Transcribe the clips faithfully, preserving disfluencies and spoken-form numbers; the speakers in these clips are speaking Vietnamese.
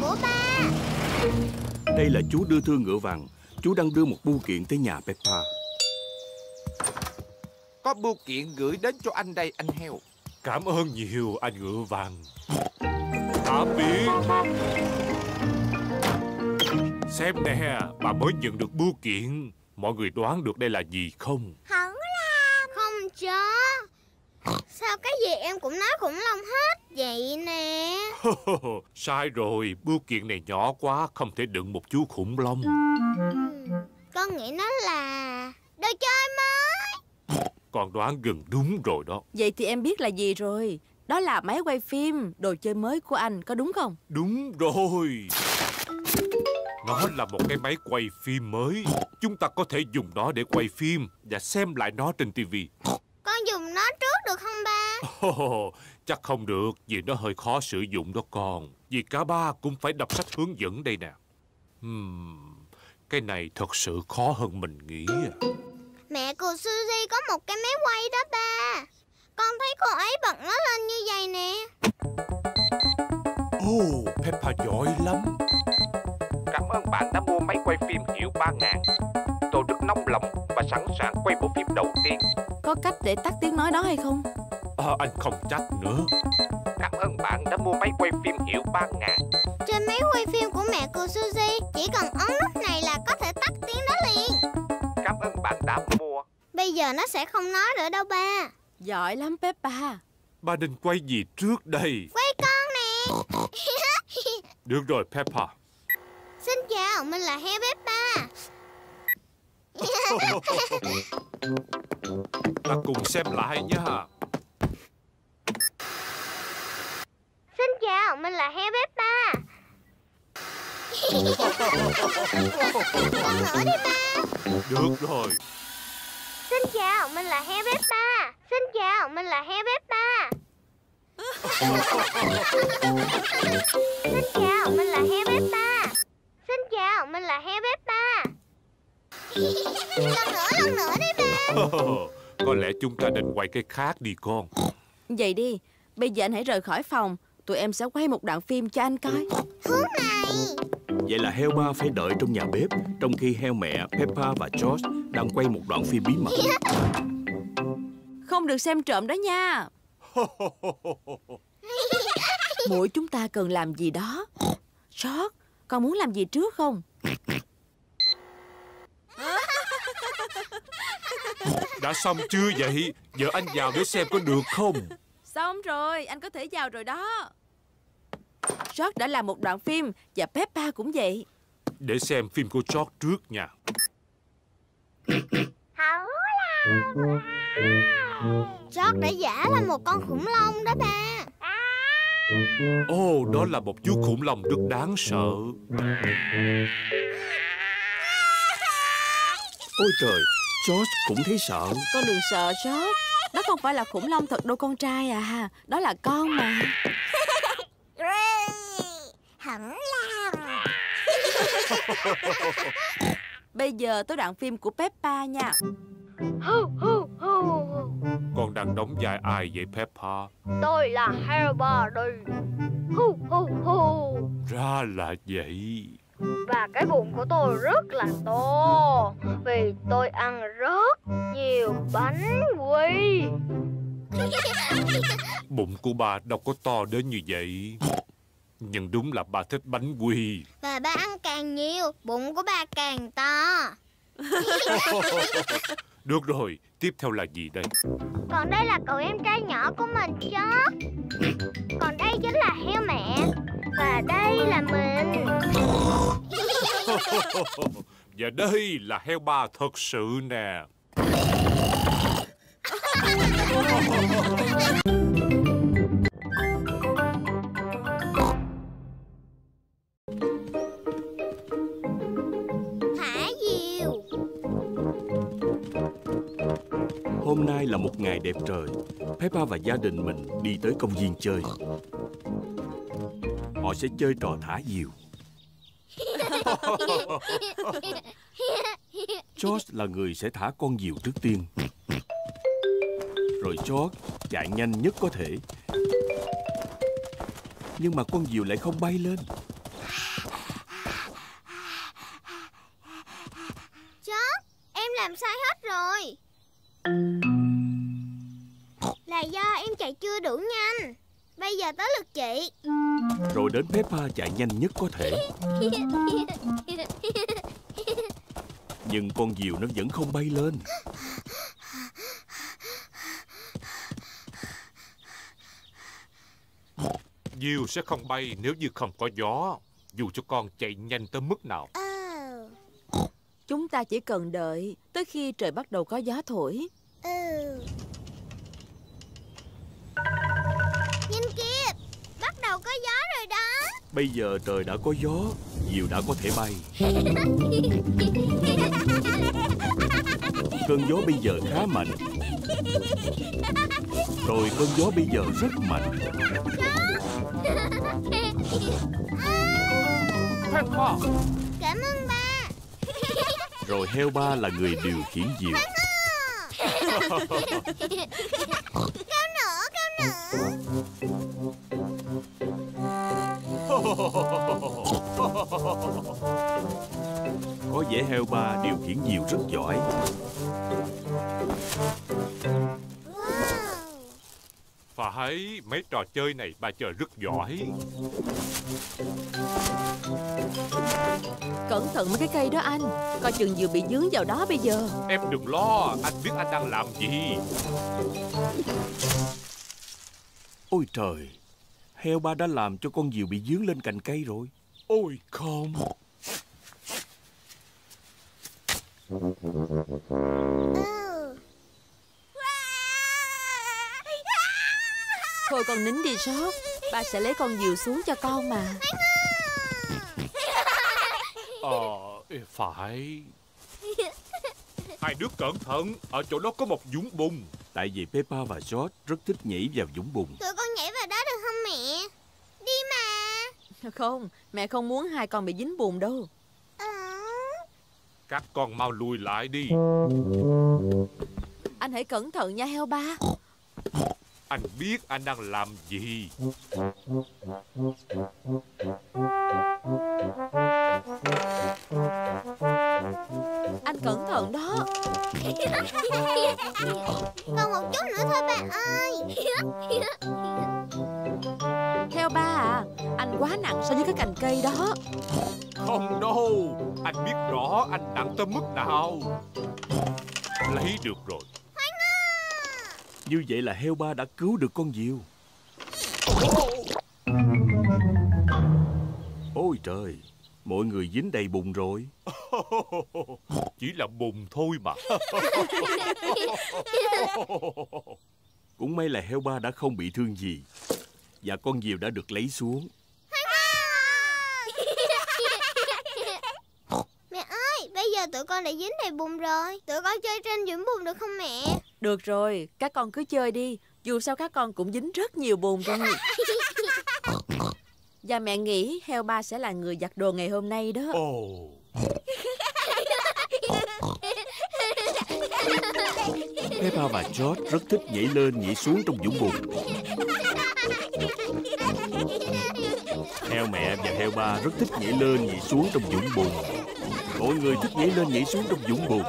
của ba. Đây là chú đưa thư ngựa vàng. Chú đang đưa một bưu kiện tới nhà Peppa. Có bưu kiện gửi đến cho anh đây, anh heo. Cảm ơn nhiều anh ngựa vàng. Tạm biệt. Xem nè, bà mới nhận được bưu kiện. Mọi người đoán được đây là gì không? Khủng long. Không chó. Sao cái gì em cũng nói khủng long hết vậy nè? Sai rồi, bưu kiện này nhỏ quá, không thể đựng một chú khủng long. Con nghĩ nó là đồ chơi mới. Con đoán gần đúng rồi đó. Vậy thì em biết là gì rồi. Đó là máy quay phim, đồ chơi mới của anh, có đúng không? Đúng rồi. Nó là một cái máy quay phim mới. Chúng ta có thể dùng nó để quay phim và xem lại nó trên tivi. Con dùng nó trước được không ba? Oh, chắc không được, vì nó hơi khó sử dụng đó con. Vì cả ba cũng phải đọc sách hướng dẫn đây nè. Hmm, cái này thật sự khó hơn mình nghĩ. Mẹ của Suzy có một cái máy quay đó ba. Con thấy cô ấy bật nó lên như vậy nè. Oh, Peppa giỏi lắm. Cảm ơn bạn đã mua máy quay phim hiệu ba ngàn. Tôi rất nóng lòng và sẵn sàng quay bộ phim đầu tiên. Có cách để tắt tiếng nói đó hay không? À, anh không chắc nữa. Cảm ơn bạn đã mua máy quay phim hiệu ba ngàn. Trên máy quay phim của mẹ của Suzy, chỉ cần ấn nút này là có thể tắt tiếng đó liền. Cảm ơn bạn đã mua. Bây giờ nó sẽ không nói nữa đâu ba. Giỏi lắm Peppa. Ba nên quay gì trước đây? Quay con nè. Được rồi Peppa. Xin chào, mình là heo Peppa. Ta cùng xem lại nha. Xin chào, mình là heo Peppa. Con nữa đi ba. Được rồi. Xin chào, mình là heo Peppa. Xin chào, mình là heo Peppa. Xin chào, mình là heo Peppa. Xin chào, mình là heo Peppa. Lần nữa, lần nữa đi ba. Có lẽ chúng ta nên quay cái khác đi con. Vậy đi, bây giờ anh hãy rời khỏi phòng. Tụi em sẽ quay một đoạn phim cho anh coi. Thú này. Vậy là heo ba phải đợi trong nhà bếp, trong khi heo mẹ Peppa và George đang quay một đoạn phim bí mật. Không được xem trộm đó nha. Mỗi chúng ta cần làm gì đó. George, con muốn làm gì trước không? Đã xong chưa vậy? Giờ anh vào để xem có được không? Xong rồi, anh có thể vào rồi đó. George đã làm một đoạn phim và Peppa cũng vậy. Để xem phim của George trước nha. George đã giả là một con khủng long đó ba. Ồ, oh, đó là một chú khủng long rất đáng sợ. Ôi trời, George cũng thấy sợ. Con đừng sợ George. Đó không phải là khủng long thật đâu con trai à. Đó là con mà. Khủng long. Bây giờ tới đoạn phim của Peppa nha. Con đang đóng vai ai vậy Peppa? Tôi là heo ba đây. Hu hu hu. Ra là vậy. Và cái bụng của tôi rất là to vì tôi ăn rất nhiều bánh quy. Bụng của bà đâu có to đến như vậy. Nhưng đúng là bà thích bánh quy. Và ba ăn càng nhiều, bụng của ba càng to. Được rồi, tiếp theo là gì đây? Còn đây là cậu em trai nhỏ của mình chứ. Còn đây chính là heo mẹ. Và đây là mình. Và đây là heo ba thật sự nè. Thả diều. Hôm nay là một ngày đẹp trời. Peppa và gia đình mình đi tới công viên chơi. Họ sẽ chơi trò thả diều. George là người sẽ thả con diều trước tiên. Rồi George chạy nhanh nhất có thể. Nhưng mà con diều lại không bay lên. do em chạy chưa đủ nhanh. Bây giờ tới lượt chị. Rồi đến Peppa chạy nhanh nhất có thể. Nhưng con diều nó vẫn không bay lên. Diều sẽ không bay nếu như không có gió, dù cho con chạy nhanh tới mức nào. Ừ. Chúng ta chỉ cần đợi tới khi trời bắt đầu có gió thổi. Ừ. Nhìn kìa, bắt đầu có gió rồi đó. Bây giờ trời đã có gió, diều đã có thể bay. Cơn gió bây giờ khá mạnh. Rồi cơn gió bây giờ rất mạnh. Peppa! Cảm ơn ba. Rồi heo ba là người điều khiển diều. Cao nữa, cao nữa. Có vẻ heo ba điều khiển diều rất giỏi. Wow. Phải, mấy trò chơi này bà chơi rất giỏi. Cẩn thận mấy cái cây đó anh. Coi chừng diều bị dướng vào đó bây giờ. Em đừng lo, anh biết anh đang làm gì. Ôi trời, heo ba đã làm cho con diều bị dướng lên cành cây rồi. Ôi không. Ừ. Thôi con nín đi Sót. Ba sẽ lấy con diều xuống cho con mà. Ờ, phải. Hai đứa cẩn thận, ở chỗ đó có một vũng bùn. Tại vì Peppa và George rất thích nhảy vào vũng bùn. Tụi con nhảy vào đó được không mẹ? Đi mà. Không, mẹ không muốn hai con bị dính bùn đâu. Ừ. Các con mau lùi lại đi. Anh hãy cẩn thận nha heo ba. Anh biết anh đang làm gì. Anh cẩn thận đó. Còn một chút nữa thôi ba ơi. Heo ba à, anh quá nặng so với cái cành cây đó. Không đâu, anh biết rõ anh nặng tới mức nào. Lấy được rồi. Như vậy là heo ba đã cứu được con diều. Ôi trời, mọi người dính đầy bùn rồi. Chỉ là bùn thôi mà. Cũng may là heo ba đã không bị thương gì. Và con diều đã được lấy xuống. Mẹ ơi, bây giờ tụi con đã dính đầy bùn rồi. Tụi con chơi trên vũng bùn được không mẹ? Được rồi, các con cứ chơi đi. Dù sao các con cũng dính rất nhiều bùn rồi. Và mẹ nghĩ heo ba sẽ là người giặt đồ ngày hôm nay đó. Ồ. Peppa và George rất thích nhảy lên nhảy xuống trong vũng bùn. Heo mẹ và heo ba rất thích nhảy lên nhảy xuống trong vũng bùn. Mọi người thích nhảy lên nhảy xuống trong vũng bùn.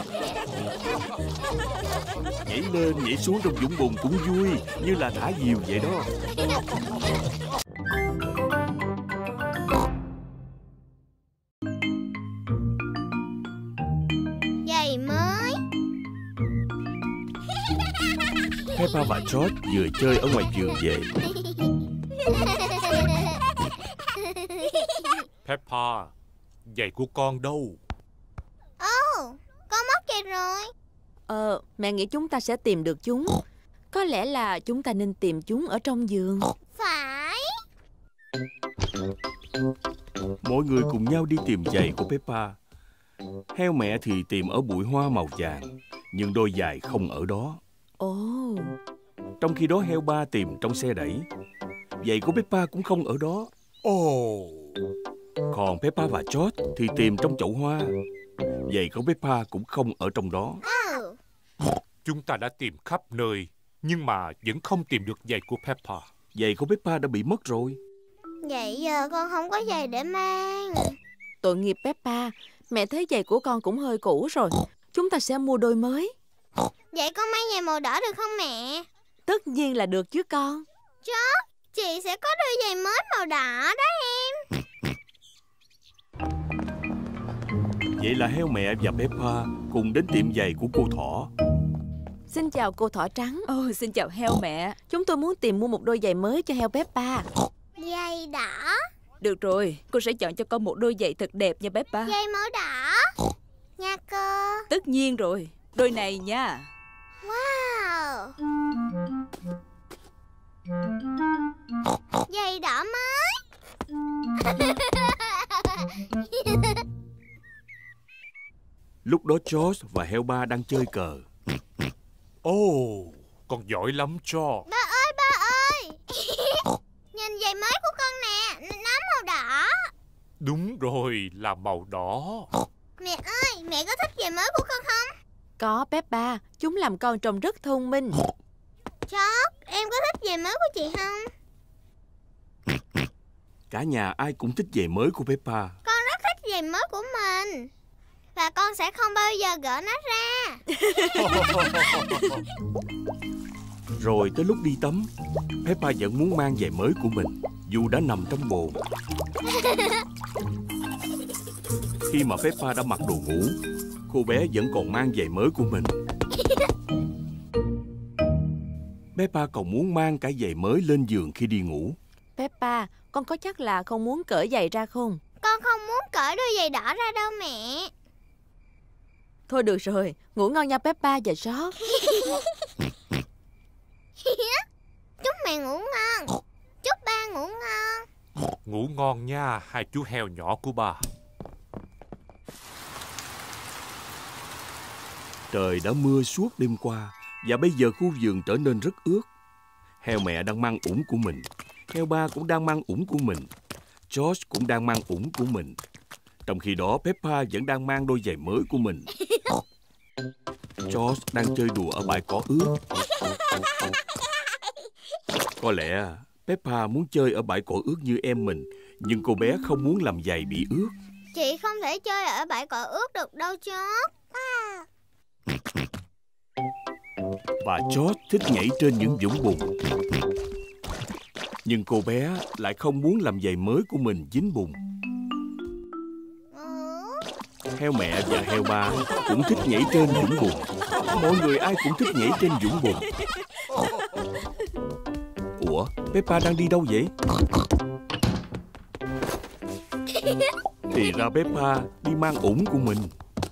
Nhảy lên nhảy xuống trong vũng bùn cũng vui, như là thả diều vậy đó. Giày mới. Peppa và George vừa chơi ở ngoài vườn về. Peppa, giày của con đâu? Ồ, con mất giày rồi. Ờ, mẹ nghĩ chúng ta sẽ tìm được chúng. Có lẽ là chúng ta nên tìm chúng ở trong vườn. Phải. Mọi người cùng nhau đi tìm giày của Peppa. Heo mẹ thì tìm ở bụi hoa màu vàng, nhưng đôi giày không ở đó. Ồ. Trong khi đó heo ba tìm trong xe đẩy. Giày của Peppa cũng không ở đó. Ồ. Còn Peppa và George thì tìm trong chậu hoa. Giày của Peppa cũng không ở trong đó. Ừ. Chúng ta đã tìm khắp nơi, nhưng mà vẫn không tìm được giày của Peppa. Giày của Peppa đã bị mất rồi. Vậy giờ con không có giày để mang. Tội nghiệp Peppa. Mẹ thấy giày của con cũng hơi cũ rồi. Chúng ta sẽ mua đôi mới. Vậy con mang giày màu đỏ được không mẹ? Tất nhiên là được chứ con. George, chị sẽ có đôi giày mới màu đỏ đó em. Vậy là heo mẹ và Peppa cùng đến tiệm giày của cô thỏ. Xin chào cô thỏ trắng. Ồ, xin chào heo mẹ. Chúng tôi muốn tìm mua một đôi giày mới cho heo Peppa. Giày đỏ. Được rồi, cô sẽ chọn cho con một đôi giày thật đẹp nha Peppa. Giày màu đỏ nha cô. Tất nhiên rồi, đôi này nha. Wow, giày đỏ mới. Lúc đó George và heo ba đang chơi cờ. Ồ, oh, con giỏi lắm cho. Ba ơi, ba ơi. Nhìn giày mới của con nè, nó màu đỏ. Đúng rồi, là màu đỏ. Mẹ ơi, mẹ có thích giày mới của con không? Có Peppa, chúng làm con trông rất thông minh. George, em có thích giày mới của chị không? Cả nhà ai cũng thích giày mới của Peppa. Con rất thích giày mới của mình. Và con sẽ không bao giờ gỡ nó ra. Rồi tới lúc đi tắm, Peppa vẫn muốn mang giày mới của mình, dù đã nằm trong bồn. Khi mà Peppa đã mặc đồ ngủ, cô bé vẫn còn mang giày mới của mình. Peppa còn muốn mang cả giày mới lên giường khi đi ngủ. Peppa, con có chắc là không muốn cởi giày ra không? Con không muốn cởi đôi giày đỏ ra đâu mẹ. Thôi được rồi, ngủ ngon nha Peppa và George. Chúc mẹ ngủ ngon. Chúc ba ngủ ngon. Ngủ ngon nha, hai chú heo nhỏ của bà. Trời đã mưa suốt đêm qua, và bây giờ khu vườn trở nên rất ướt. Heo mẹ đang mang ủng của mình, heo ba cũng đang mang ủng của mình, George cũng đang mang ủng của mình. Trong khi đó Peppa vẫn đang mang đôi giày mới của mình. George đang chơi đùa ở bãi cỏ ướt. Có lẽ Peppa muốn chơi ở bãi cỏ ướt như em mình, nhưng cô bé không muốn làm giày bị ướt. Chị không thể chơi ở bãi cỏ ướt được đâu George. À. Và George thích nhảy trên những vũng bùn. Nhưng cô bé lại không muốn làm giày mới của mình dính bùn. Heo mẹ và heo ba cũng thích nhảy trên vũng bùn. Mọi người ai cũng thích nhảy trên vũng bùn. Ủa, Peppa đang đi đâu vậy? Thì ra Peppa đi mang ủng của mình.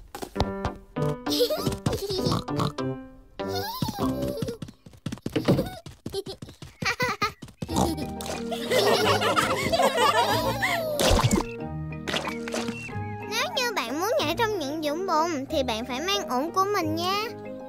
Nếu như bạn muốn nhảy trong những vũng bùn thì bạn phải mang ủng của mình nha.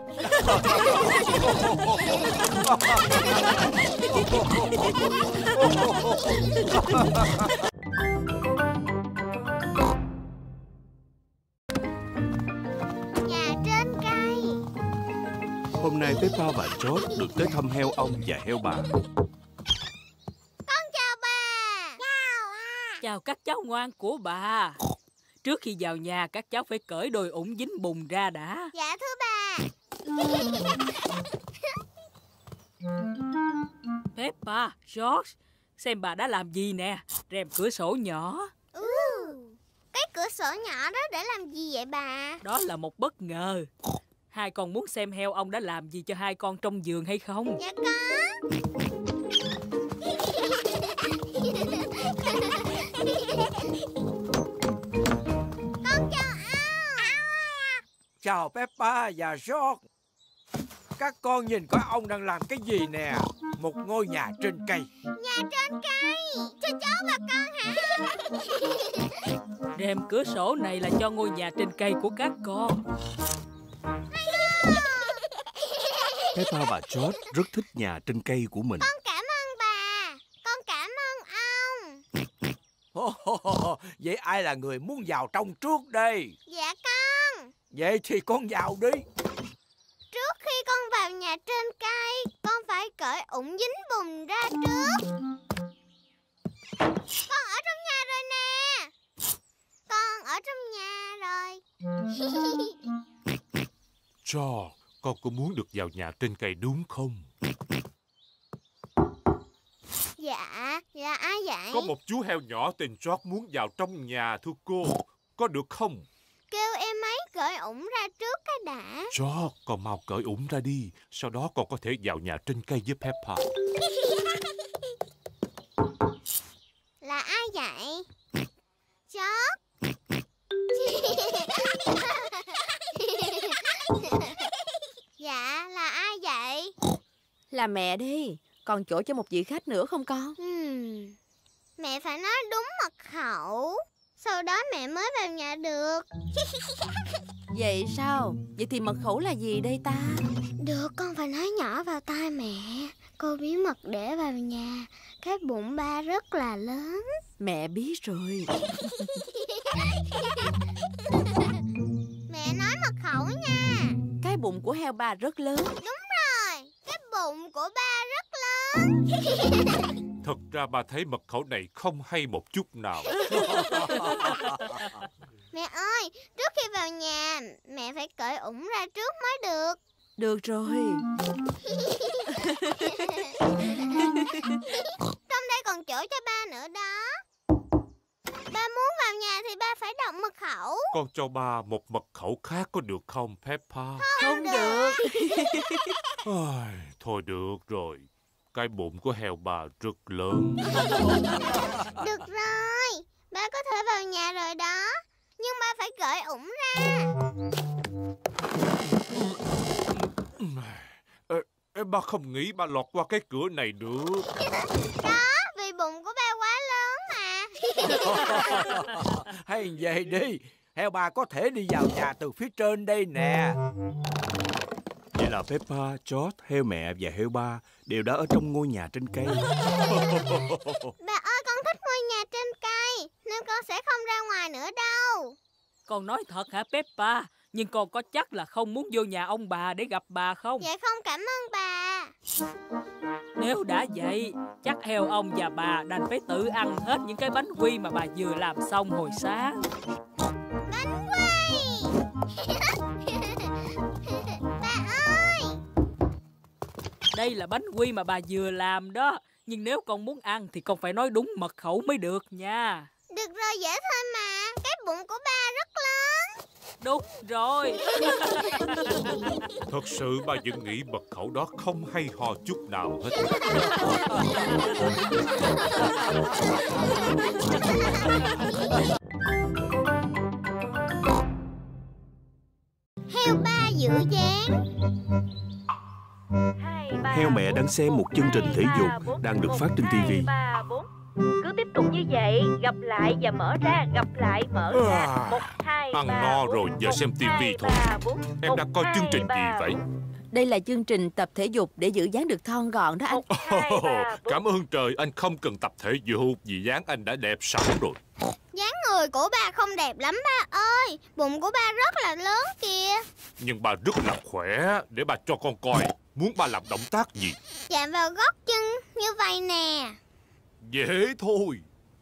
Nhà trên cây. Hôm nay Peppa và George được tới thăm heo ông và heo bà. Con chào bà. Chào à. Chào các cháu ngoan của bà. Trước khi vào nhà, các cháu phải cởi đôi ủng dính bùn ra đã. Dạ thưa bà. Peppa, George, xem bà đã làm gì nè. Rèm cửa sổ nhỏ. Ừ. Cái cửa sổ nhỏ đó để làm gì vậy bà? Đó là một bất ngờ. Hai con muốn xem heo ông đã làm gì cho hai con trong vườn hay không? Dạ có. Con chào ông. Chào Peppa và George. Các con nhìn coi ông đang làm cái gì nè. Một ngôi nhà trên cây. Nhà trên cây. Cho cháu và con hả? Rèm cửa sổ này là cho ngôi nhà trên cây của các con. Peppa và George rất thích nhà trên cây của mình. Con cảm ơn bà. Con cảm ơn ông. Vậy ai là người muốn vào trong trước đây? Dạ con. Vậy thì con vào đi. Trước khi con vào nhà trên cây, con phải cởi ủng dính bùn ra trước. Con ở trong nhà rồi nè. Con ở trong nhà rồi. George, con có muốn được vào nhà trên cây đúng không? Dạ, là ai vậy? Có một chú heo nhỏ tên George muốn vào trong nhà thưa cô. Có được không? Kêu em ấy cởi ủng ra trước cái đã. George, con mau cởi ủng ra đi. Sau đó con có thể vào nhà trên cây với Peppa. Là ai vậy? George. Dạ, là ai vậy? Là mẹ đi. Còn chỗ cho một vị khách nữa không con? Hmm. Mẹ phải nói đúng mật khẩu, sau đó mẹ mới vào nhà được. Vậy sao? Vậy thì mật khẩu là gì đây ta? Được, con phải nói nhỏ vào tai mẹ. Cô bí mật để vào nhà. Cái bụng ba rất là lớn. Mẹ biết rồi. Mẹ nói mật khẩu nha. Cái bụng của heo ba rất lớn. Đúng rồi, cái bụng của ba rất lớn. Thật ra ba thấy mật khẩu này không hay một chút nào. Mẹ ơi, trước khi vào nhà, mẹ phải cởi ủng ra trước mới được. Được rồi. Trong đây còn chỗ cho ba nữa đó. Ba muốn vào nhà thì ba phải đọc mật khẩu. Con cho ba một mật khẩu khác có được không, Peppa? Không được. Ai, thôi được rồi. Cái bụng của heo bà rất lớn. Được rồi, ba có thể vào nhà rồi đó. Nhưng ba phải cởi ủng ra. Ê, ba không nghĩ ba lọt qua cái cửa này được. Đó, vì bụng của ba quá lớn mà. Hay vậy đi, heo ba có thể đi vào nhà từ phía trên đây nè. Vậy là Peppa, George, heo mẹ và heo ba đều đã ở trong ngôi nhà trên cây. Bà ơi, con thích ngôi nhà trên cây, nên con sẽ không ra ngoài nữa đâu. Con nói thật hả Peppa? Nhưng con có chắc là không muốn vô nhà ông bà để gặp bà không? Dạ không, cảm ơn bà. Nếu đã vậy, chắc heo ông và bà đành phải tự ăn hết những cái bánh quy mà bà vừa làm xong hồi sáng. Bánh quy. Bà ơi. Đây là bánh quy mà bà vừa làm đó. Nhưng nếu con muốn ăn thì con phải nói đúng mật khẩu mới được nha. Được rồi, dễ thôi mà. Cái bụng của ba rất lớn. Đúng rồi. Thật sự ba vẫn nghĩ mật khẩu đó không hay ho chút nào hết. Heo ba giữ dáng. Heo mẹ đang xem một chương trình thể dục đang được phát trên ti vi. Cứ tiếp tục như vậy, gặp lại và mở ra, gặp lại, mở ra. Một, hai, Ăn ba, no bốn. rồi, giờ Một, xem ti vi hai, thôi. ba, bốn. Em Một, đang coi chương trình hai, gì ba, vậy? bốn. Đây là chương trình tập thể dục để giữ dáng được thon gọn đó anh. Một, hai, ba, bốn. Cảm ơn trời, anh không cần tập thể dục vì dáng anh đã đẹp sẵn rồi. Dáng người của ba không đẹp lắm ba ơi. Bụng của ba rất là lớn kìa. Nhưng bà rất là khỏe. Để bà cho con coi. Muốn ba làm động tác gì? Chạm vào gót chân như vậy nè. Dễ thôi.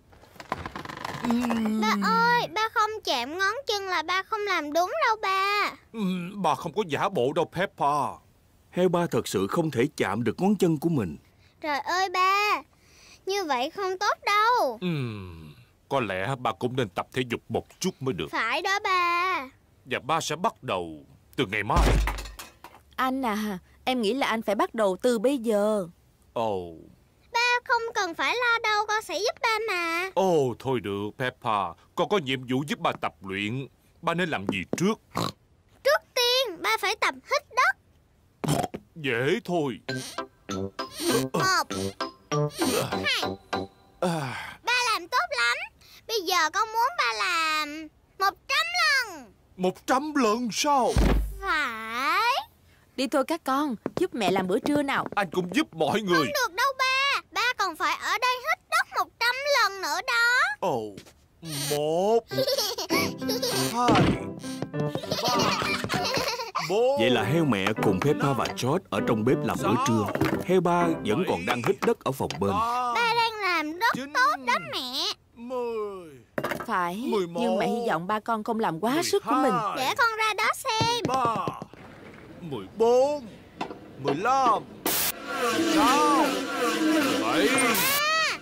Ba ơi, ba không chạm ngón chân là ba không làm đúng đâu ba. Ừm, bà không có giả bộ đâu Peppa. Heo ba thật sự không thể chạm được ngón chân của mình. Trời ơi ba, như vậy không tốt đâu. Ừm, có lẽ bà cũng nên tập thể dục một chút mới được. Phải đó ba. Và ba sẽ bắt đầu từ ngày mai. Anh à, em nghĩ là anh phải bắt đầu từ bây giờ. Ồ, oh. Ba không cần phải lo đâu, con sẽ giúp ba mà. Ồ, oh, thôi được Peppa. Con có nhiệm vụ giúp ba tập luyện. Ba nên làm gì trước? Trước tiên, ba phải tập hít đất. Dễ thôi. Một, hai. Ba làm tốt lắm. Bây giờ con muốn ba làm một trăm lần. Một trăm lần sao? Phải. Đi thôi các con, giúp mẹ làm bữa trưa nào. Anh cũng giúp mọi người. Không được đâu ba. Ba còn phải ở đây hít đất một trăm lần nữa đó. Ồ, oh. Một, hai, ba, bốn. Vậy là heo mẹ cùng Peppa và George ở trong bếp làm bữa trưa. Heo ba vẫn còn đang hít đất ở phòng bên. Ba đang làm rất tốt đó mẹ. Mười. Phải, mười một, nhưng mẹ hy vọng ba con không làm quá sức của mình. Để con ra đó xem. Ba, mười bốn, mười lăm, mười sáu, mười bảy,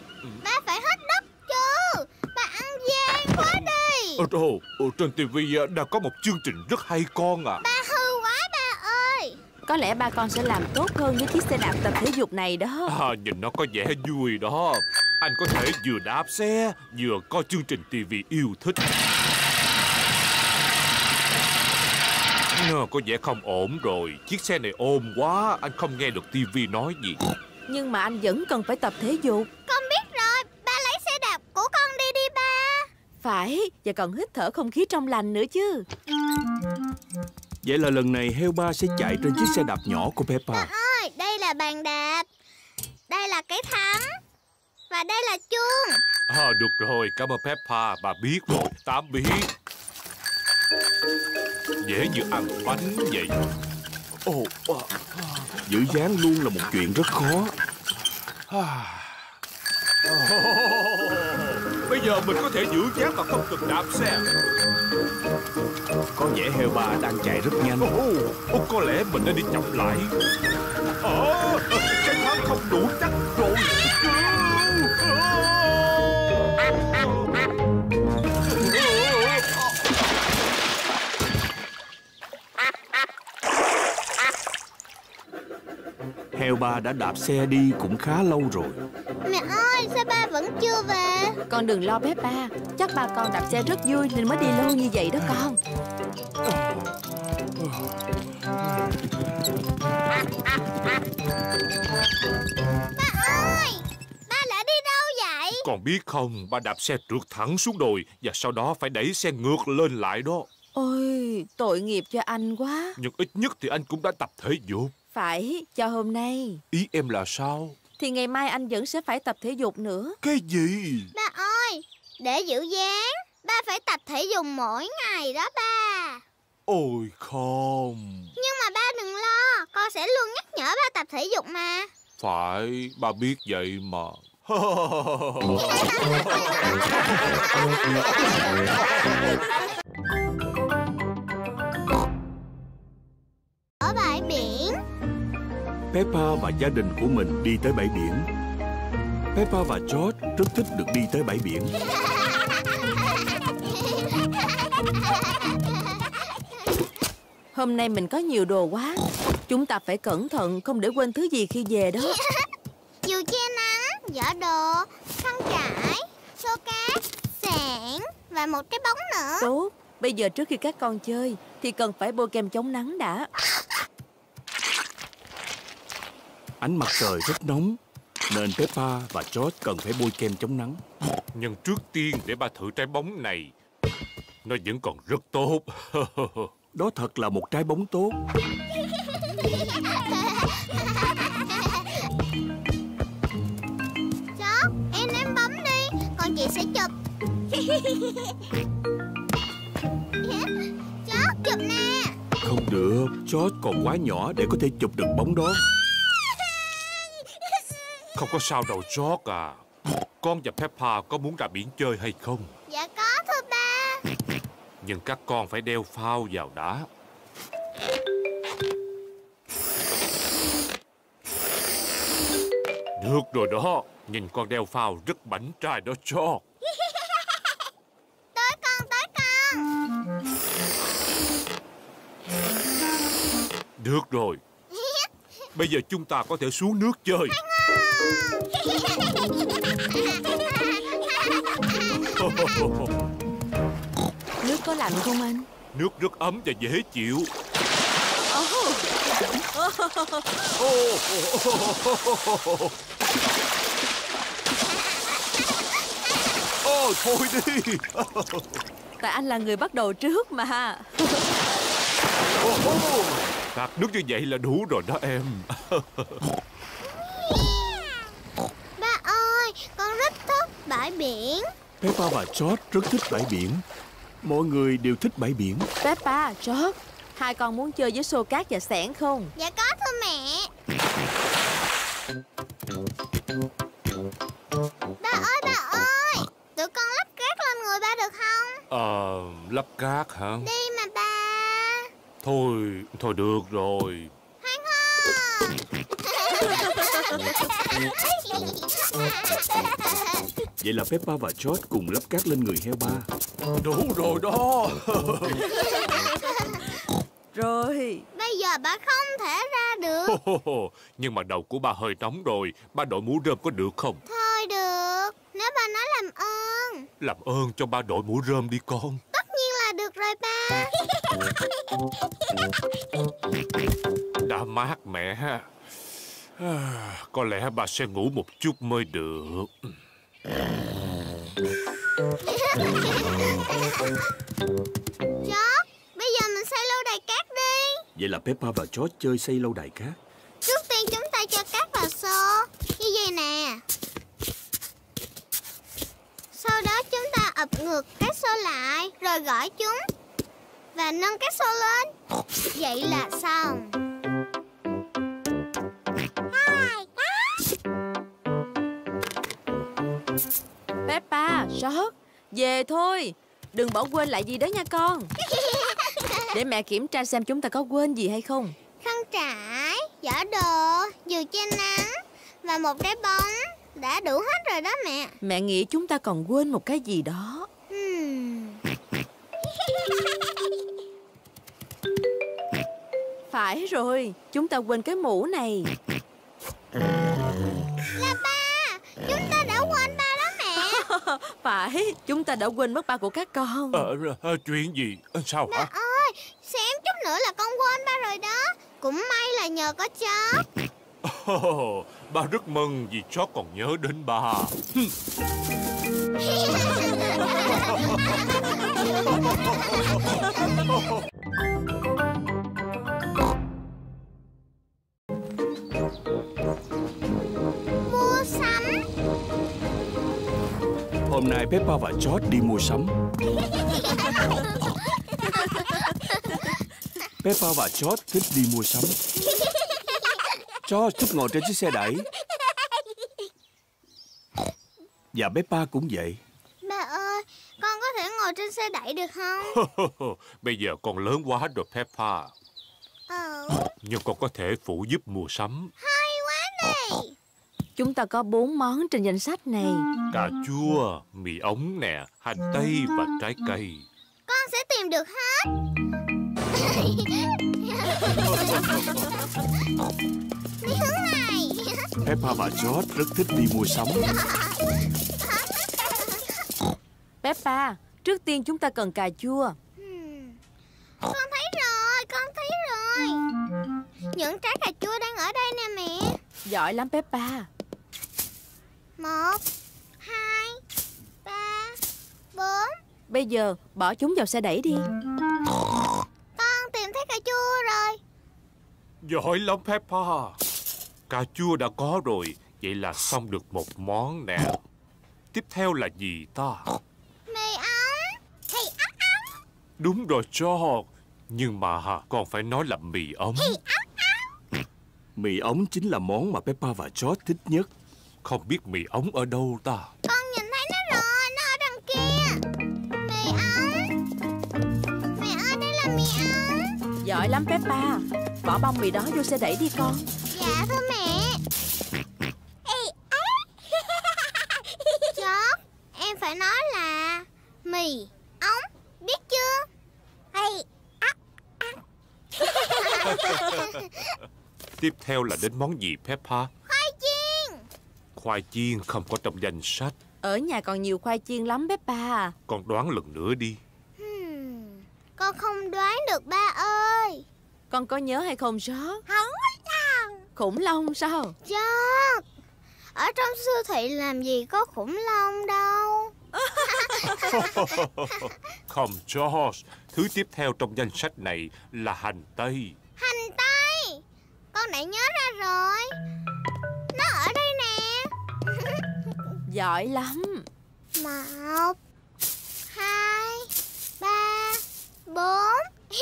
Ồ, ồ, trên tivi đang có một chương trình rất hay con à. Ba hư quá ba ơi. Có lẽ ba con sẽ làm tốt hơn với chiếc xe đạp tập thể dục này đó. À, nhìn nó có vẻ vui đó. Anh có thể vừa đạp xe vừa coi chương trình tivi yêu thích. Nó có vẻ không ổn rồi. Chiếc xe này ôm quá, anh không nghe được tivi nói gì. Nhưng mà anh vẫn cần phải tập thể dục. Con biết rồi, ba lấy xe đạp của con đi đi ba. Phải, và còn hít thở không khí trong lành nữa chứ. Vậy là lần này heo ba sẽ chạy trên chiếc xe đạp nhỏ của Peppa. Ba ơi, đây là bàn đạp, đây là cái thắng, và đây là chuông. À, được rồi, cảm ơn Peppa, bà biết rồi, tám biết. Dễ như ăn bánh vậy. Ồ, giữ dáng luôn là một chuyện rất khó. Bây giờ mình có thể giữ dáng mà không cần đạp xe. Có vẻ heo ba đang chạy rất nhanh. Ồ, ồ, có lẽ mình nên đi chậm lại. Ờ, cái thắng không đủ chắc rồi. Heo ba đã đạp xe đi cũng khá lâu rồi. Mẹ ơi, sao ba vẫn chưa về? Con đừng lo Peppa, chắc ba con đạp xe rất vui nên mới đi lâu như vậy đó con. Ba ơi, ba đã đi đâu vậy? Con biết không, ba đạp xe trượt thẳng xuống đồi và sau đó phải đẩy xe ngược lên lại đó. Ôi, tội nghiệp cho anh quá. Nhưng ít nhất thì anh cũng đã tập thể dục. Phải, cho hôm nay. Ý em là sao? Thì ngày mai anh vẫn sẽ phải tập thể dục nữa. Cái gì? Ba ơi, để giữ dáng, ba phải tập thể dục mỗi ngày đó ba. Ôi không. Nhưng mà ba đừng lo, con sẽ luôn nhắc nhở ba tập thể dục mà. Phải, ba biết vậy mà. Ở bãi biển. Peppa và gia đình của mình đi tới bãi biển. Peppa và George rất thích được đi tới bãi biển. Hôm nay mình có nhiều đồ quá. Chúng ta phải cẩn thận, không để quên thứ gì khi về đó. Dù che nắng, giỏ đồ, khăn trải, xô cát, xẻng và một cái bóng nữa. Tốt, bây giờ trước khi các con chơi thì cần phải bôi kem chống nắng đã. Ánh mặt trời rất nóng nên Peppa và George cần phải bôi kem chống nắng. Nhưng trước tiên để ba thử trái bóng này. Nó vẫn còn rất tốt. Đó thật là một trái bóng tốt. George, em ném bóng đi, còn chị sẽ chụp. George, chụp nè. Không được, George còn quá nhỏ để có thể chụp được bóng đó. Không có sao đâu George à. Con và Peppa có muốn ra biển chơi hay không? Dạ có thưa ba. Nhưng các con phải đeo phao vào đã. Được rồi đó. Nhìn con đeo phao rất bảnh trai đó George. Tới con, tới con. Được rồi. Bây giờ chúng ta có thể xuống nước chơi. Nước có lạnh không anh? Nước rất ấm và dễ chịu. Ồ, thôi đi. Tại anh là người bắt đầu trước mà. Tạt nước như vậy là đủ rồi đó em. Ba ơi, con rất thích bãi biển. Peppa và George rất thích bãi biển. Mọi người đều thích bãi biển. Peppa, George, hai con muốn chơi với xô cát và xẻng không? Dạ có thưa mẹ. Ba ơi, ba ơi, tụi con lắp cát lên người ba được không? Ờ, lắp cát hả? Đi mà ba. Thôi, thôi được rồi. Hoan hô. Vậy là Peppa và George cùng lấp cát lên người heo ba. Đủ rồi đó. Rồi. Bây giờ bà không thể ra được. Hô, hô, hô. Nhưng mà đầu của ba hơi nóng rồi. Ba đội mũ rơm có được không? Thôi được, nếu bà nói làm ơn. Làm ơn cho ba đội mũ rơm đi con. Tất nhiên là được rồi ba. Đã mát mẻ ha. À, có lẽ bà sẽ ngủ một chút mới được. George, bây giờ mình xây lâu đài cát đi. Vậy là Peppa và George chơi xây lâu đài cát. Trước tiên chúng ta cho cát vào xô như vậy nè. Sau đó chúng ta ập ngược cái xô lại, rồi gõ chúng và nâng cái xô lên. Vậy là xong. Peppa, George, về thôi. Đừng bỏ quên lại gì đó nha con. Để mẹ kiểm tra xem chúng ta có quên gì hay không. Khăn trải, giỏ đồ, dù che nắng và một trái bóng. Đã đủ hết rồi đó mẹ. Mẹ nghĩ chúng ta còn quên một cái gì đó. Hmm. Phải rồi, chúng ta quên cái mũ này. Là ba, chúng ta đã quên ba đó mẹ. Phải, chúng ta đã quên mất ba của các con. Ờ, à, chuyện gì? Sao Ba hả? ơi, xem chút nữa là con quên ba rồi đó. Cũng may là nhờ có chó. Oh, ba rất mừng vì chó còn nhớ đến ba. Mua sắm. Hôm nay Peppa và George đi mua sắm. Peppa và George thích đi mua sắm. George thích ngồi trên chiếc xe đẩy. Và Peppa cũng vậy. Ba ơi, con có thể ngồi trên xe đẩy được không? Bây giờ con lớn quá rồi Peppa. Ờ. Nhưng con có thể phụ giúp mua sắm. Hay quá này. Chúng ta có bốn món trên danh sách này. Cà chua, mì ống nè, hành tây và trái cây. Con sẽ tìm được hết. Đi hướng này. Peppa và George rất thích đi mua sắm. Peppa, trước tiên chúng ta cần cà chua. Hmm. Con thấy rồi, con thấy rồi. Những trái cà chua đang ở đây nè mẹ. Giỏi lắm Peppa. Một, hai, ba, bốn. Bây giờ bỏ chúng vào xe đẩy đi. Con tìm thấy cà chua rồi. Giỏi lắm Peppa. Cà chua đã có rồi. Vậy là xong được một món nè. Tiếp theo là gì ta? Mì ống. Thì ốc ống. Đúng rồi George. Nhưng mà hả, con phải nói là mì ống. Mì ống chính là món mà Peppa và George thích nhất. Không biết mì ống ở đâu ta? Con nhìn thấy nó rồi, nó ở đằng kia. Mì ống. Mẹ ơi, đây là mì ống. Giỏi lắm Peppa. Bỏ bông mì đó vô xe đẩy đi con. Dạ thưa mẹ. George, em phải nói là mì ống, biết chưa? Tiếp theo là đến món gì Peppa? Khoai chiên. Khoai chiên không có trong danh sách. Ở nhà còn nhiều khoai chiên lắm Peppa. Con đoán lần nữa đi. Hmm, con không đoán được ba ơi. Con có nhớ hay không George? Không sao. Khủng long sao? George, ở trong siêu thị làm gì có khủng long đâu. Không George. Thứ tiếp theo trong danh sách này là hành tây. Hành tây. Con đã nhớ ra rồi. Nó ở đây nè. Giỏi lắm. Một, hai, ba, bốn.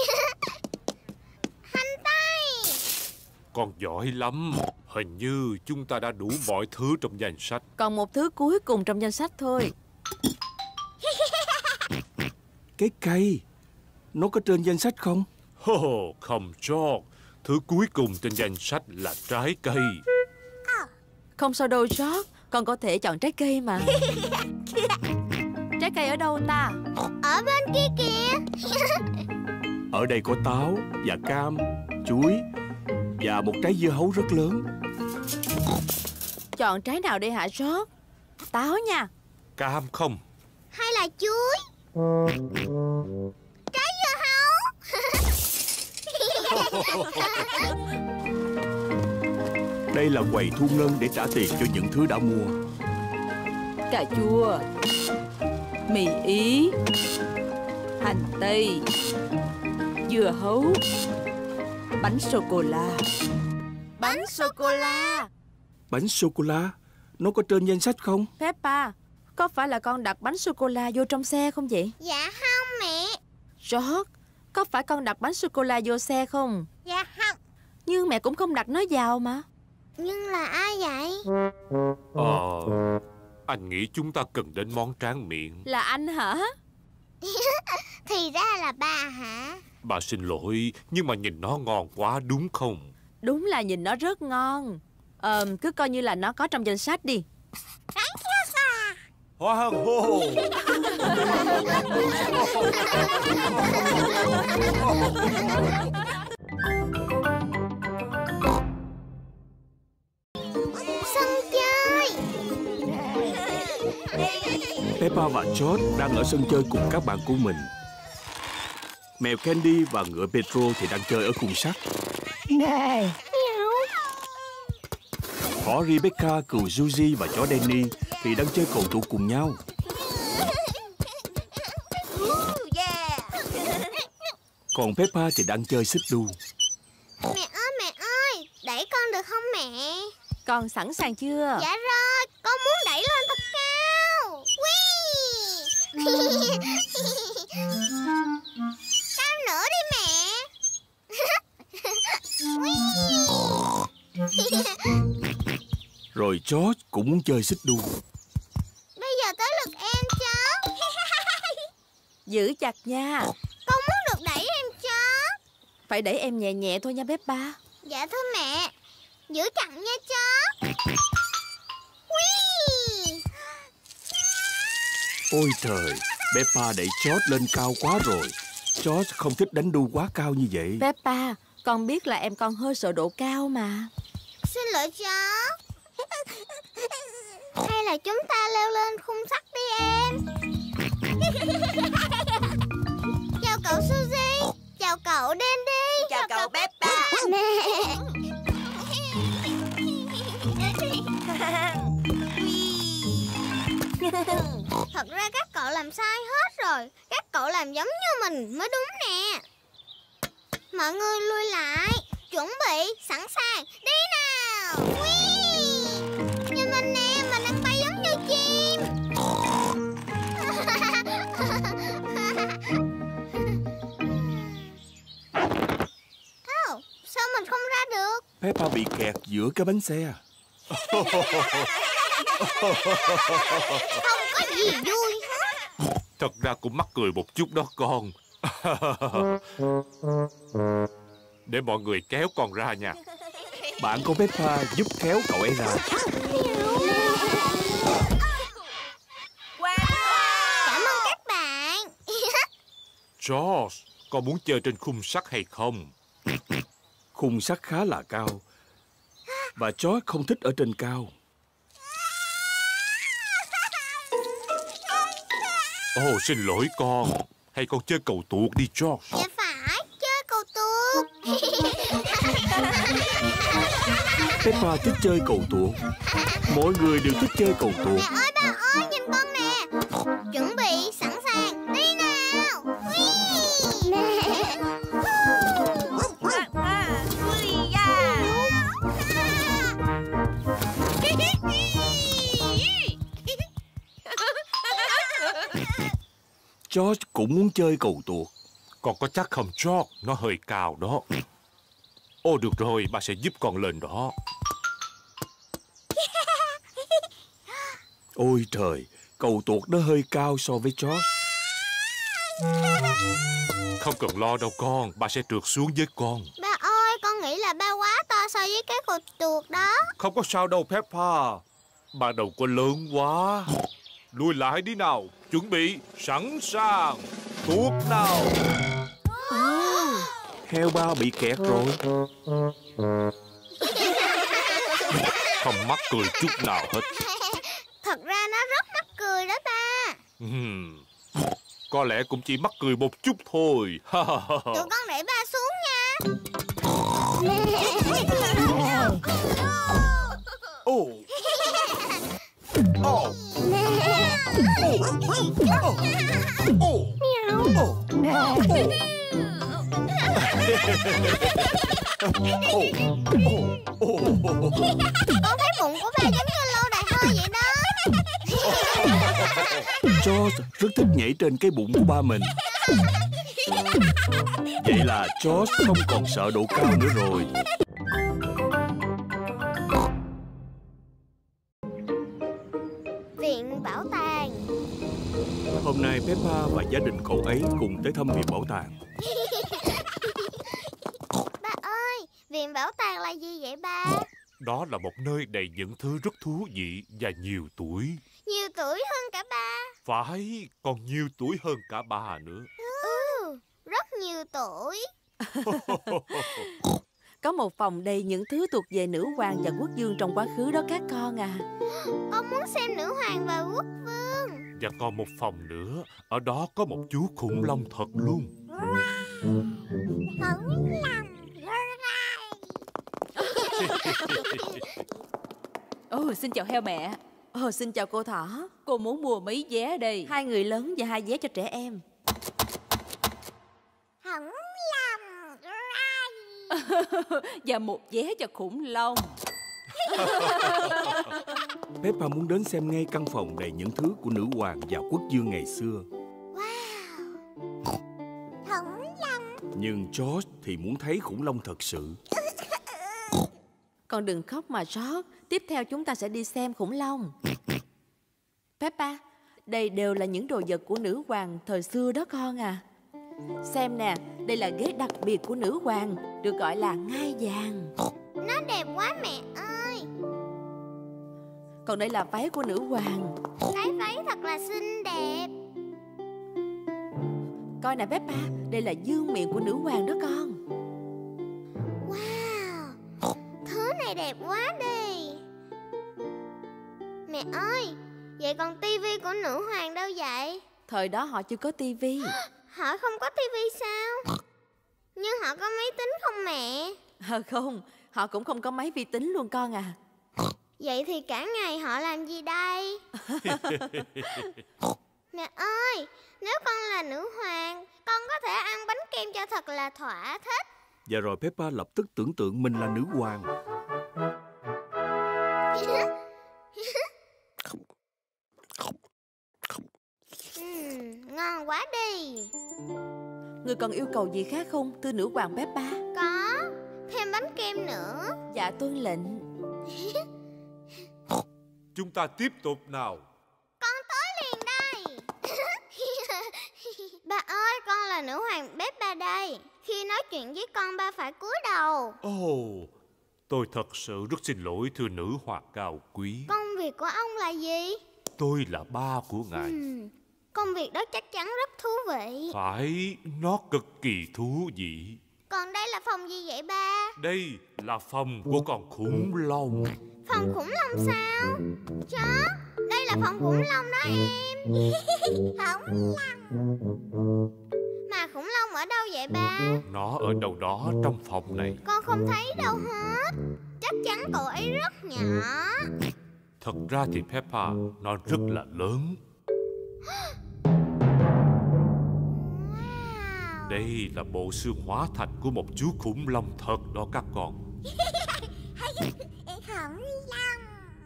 Hành tây. Con giỏi lắm. Hình như chúng ta đã đủ mọi thứ trong danh sách. Còn một thứ cuối cùng trong danh sách thôi. Cái cây. Nó có trên danh sách không? Hô, không George. Thứ cuối cùng trên danh sách là trái cây. Không sao đâu George. Con có thể chọn trái cây mà. Trái cây ở đâu ta? Ở bên kia kìa. Ở đây có táo và cam, chuối và một trái dưa hấu rất lớn. Chọn trái nào đây hả George? Táo nha. Cam không? Hay là chuối? Trái dưa hấu. Đây là quầy thu ngân để trả tiền cho những thứ đã mua. Cà chua, mì Ý, hành tây, dưa hấu, bánh sô-cô-la. Bánh sô-cô-la. Bánh sô-cô-la? Nó có trên danh sách không? Peppa, có phải là con đặt bánh sô-cô-la vô trong xe không vậy? Dạ không mẹ. George, có phải con đặt bánh sô-cô-la vô xe không? Dạ không. Nhưng mẹ cũng không đặt nó vào mà. Nhưng là ai vậy? Ờ, anh nghĩ chúng ta cần đến món tráng miệng. Là anh hả? Thì ra là ba hả? Bà xin lỗi, nhưng mà nhìn nó ngon quá đúng không? Đúng là nhìn nó rất ngon. Ờ, cứ coi như là nó có trong danh sách đi. Hoa hô. Sân chơi. Peppa và George đang ở sân chơi cùng các bạn của mình. Mèo Candy và ngựa Petro thì đang chơi ở khung sắt. Này. Thỏ Rebecca, cừu Suzy và chó Danny thì đang chơi cầu thủ cùng nhau. Còn Peppa thì đang chơi xích đu. Mẹ ơi mẹ ơi, đẩy con được không mẹ? Con sẵn sàng chưa? Dạ rồi, con muốn đẩy lên thật cao. Whee! Cao nữa đi mẹ. Rồi George cũng muốn chơi xích đu. Bây giờ tới lượt em cháu. Giữ chặt nha. Con muốn được đẩy em cháu. Phải đẩy em nhẹ nhẹ thôi nha Peppa. Dạ thưa mẹ. Giữ chặt nha cháu. Whee! Ôi trời, Peppa đẩy George lên cao quá rồi. George không thích đánh đu quá cao như vậy. Peppa, con biết là em con hơi sợ độ cao mà. Xin lỗi cháu. Hay là chúng ta leo lên khung sắt đi em. Chào cậu Suzy. Chào cậu Dandy. Chào cậu Peppa. Thật ra các cậu làm sai hết rồi. Các cậu làm giống như mình mới đúng nè. Mọi người lui lại. Chuẩn bị, sẵn sàng, đi nào. Whee! Nhìn mình nè, mình đang bay giống như chim. Oh, sao mình không ra được? Peppa bị kẹt giữa cái bánh xe. Không có gì vui hết. Thật ra cũng mắc cười một chút đó con. Để mọi người kéo con ra nha. Bạn của Peppa giúp kéo cậu ấy ra. Cảm ơn các bạn. George, con muốn chơi trên khung sắt hay không? Khung sắt khá là cao và George không thích ở trên cao. Ồ, oh, xin lỗi con. Hay con chơi cầu tuột đi George. Dạ phải, chơi cầu tuột. Peppa thích chơi cầu tuột. Mọi người đều thích chơi cầu tuột. Mẹ ơi, ba ơi, nhìn con nè. Chuẩn bị, sẵn sàng, đi nào. George cũng muốn chơi cầu tuột. Con có chắc không George? Nó hơi cao đó. Ồ được rồi, ba sẽ giúp con lên đó. Ôi trời, cầu tuột nó hơi cao so với George. Không cần lo đâu con, ba sẽ trượt xuống với con. Ba ơi, con nghĩ là ba quá to so với cái cầu tuột đó. Không có sao đâu Peppa. Ban đầu có lớn quá. Lùi lại đi nào. Chuẩn bị, sẵn sàng. Tuốt nào. Heo ba bị kẹt rồi. Không mắc cười chút nào hết. Thật ra nó rất mắc cười đó ba. Ừm, Có lẽ cũng chỉ mắc cười một chút thôi. Tụi con để ba xuống nha. Ồ. Ồ. Con thấy bụng của ba giống như lô đài hơi vậy đó. George rất thích nhảy trên cái bụng của ba mình. Vậy là George không còn sợ độ cao nữa rồi. Viện bảo tàng. Hôm nay Peppa và gia đình cậu ấy cùng tới thăm viện bảo tàng. Ba ơi, viện bảo tàng là gì vậy ba? Đó là một nơi đầy những thứ rất thú vị và nhiều tuổi. Nhiều tuổi hơn cả ba. Phải, còn nhiều tuổi hơn cả bà nữa. Ừ, rất nhiều tuổi. Có một phòng đầy những thứ thuộc về nữ hoàng và quốc vương trong quá khứ đó các con à. Con muốn xem nữ hoàng và quốc vương. Và còn một phòng nữa, ở đó có một chú khủng long thật luôn. Khủng long. Ồ, xin chào heo mẹ. Ồ, xin chào cô thỏ. Cô muốn mua mấy vé đây? Hai người lớn và hai vé cho trẻ em. Khủng long. Và một vé cho khủng long. Peppa muốn đến xem ngay căn phòng đầy những thứ của nữ hoàng và quốc vương ngày xưa. Wow. Khủng long. Nhưng George thì muốn thấy khủng long thật sự. Con đừng khóc mà George. Tiếp theo chúng ta sẽ đi xem khủng long. Peppa, đây đều là những đồ vật của nữ hoàng thời xưa đó con à. Xem nè, đây là ghế đặc biệt của nữ hoàng, được gọi là ngai vàng. Nó đẹp quá mẹ ơi. Còn đây là váy của nữ hoàng. Cái váy thật là xinh đẹp. Coi nè Peppa, đây là dương miệng của nữ hoàng đó con. Wow, thứ này đẹp quá đi. Mẹ ơi, vậy còn tivi của nữ hoàng đâu vậy? Thời đó họ chưa có tivi. Họ không có tivi sao? Nhưng họ có máy tính không mẹ? À, không, họ cũng không có máy vi tính luôn con à. Vậy thì cả ngày họ làm gì đây? Mẹ ơi, nếu con là nữ hoàng, con có thể ăn bánh kem cho thật là thỏa thích. Và rồi Peppa lập tức tưởng tượng mình là nữ hoàng. uhm, ngon quá đi. Người còn yêu cầu gì khác không, thưa nữ hoàng Peppa? Có, thêm bánh kem nữa. Dạ tuân lệnh. Chúng ta tiếp tục nào. Con tới liền đây. Ba ơi, con là nữ hoàng Peppa đây. Khi nói chuyện với con ba phải cúi đầu. Ồ, oh, tôi thật sự rất xin lỗi thưa nữ hoàng cao quý. Công việc của ông là gì? Tôi là ba của ngài. Hmm, công việc đó chắc chắn rất thú vị. Phải, nó cực kỳ thú vị. Còn đây là phòng gì vậy ba? Đây là phòng của con khủng long. Phòng khủng long sao? Chó, đây là phòng khủng long đó em. Khủng long. Mà khủng long ở đâu vậy ba? Nó ở đâu đó trong phòng này. Con không thấy đâu hết. Chắc chắn cậu ấy rất nhỏ. Thật ra thì Peppa, nó rất là lớn. Wow. Đây là bộ xương hóa thạch của một chú khủng long thật đó các con. Khủng long.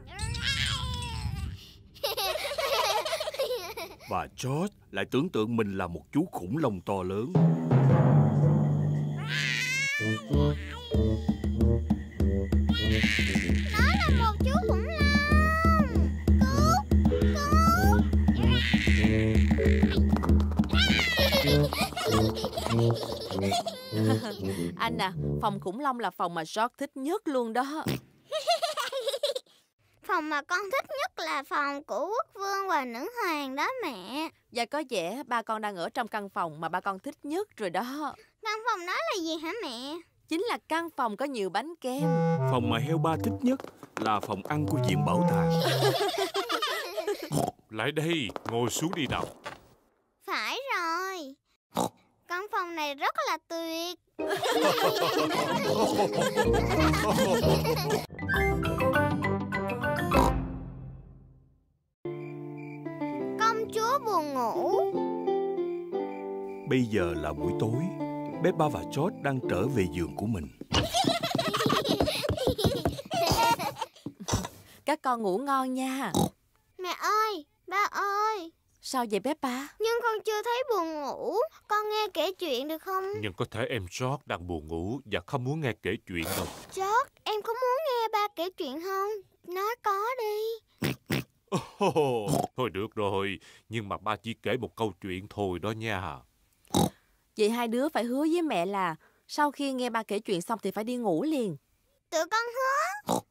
Và George lại tưởng tượng mình là một chú khủng long to lớn. Nó là một chú khủng long. Cứu, cứu. Anh à, phòng khủng long là phòng mà George thích nhất luôn đó. Phòng mà con thích nhất là phòng của quốc vương và nữ hoàng đó mẹ. Và có vẻ ba con đang ở trong căn phòng mà ba con thích nhất rồi đó. Căn phòng đó là gì hả mẹ? Chính là căn phòng có nhiều bánh kem. Phòng mà heo ba thích nhất là phòng ăn của viện bảo tàng. Lại đây, ngồi xuống đi nào. Phải rồi. Căn phòng này rất là tuyệt. Công chúa buồn ngủ. Bây giờ là buổi tối. Peppa và George đang trở về giường của mình. Các con ngủ ngon nha. Mẹ ơi, ba ơi. Sao vậy Peppa? Nhưng con chưa thấy buồn ngủ. Con nghe kể chuyện được không? Nhưng có thể em George đang buồn ngủ và không muốn nghe kể chuyện đâu. George, em có muốn nghe ba kể chuyện không? Nói có đi. Oh, thôi được rồi, nhưng mà ba chỉ kể một câu chuyện thôi đó nha. Vậy hai đứa phải hứa với mẹ là sau khi nghe ba kể chuyện xong thì phải đi ngủ liền. Tụi con hứa.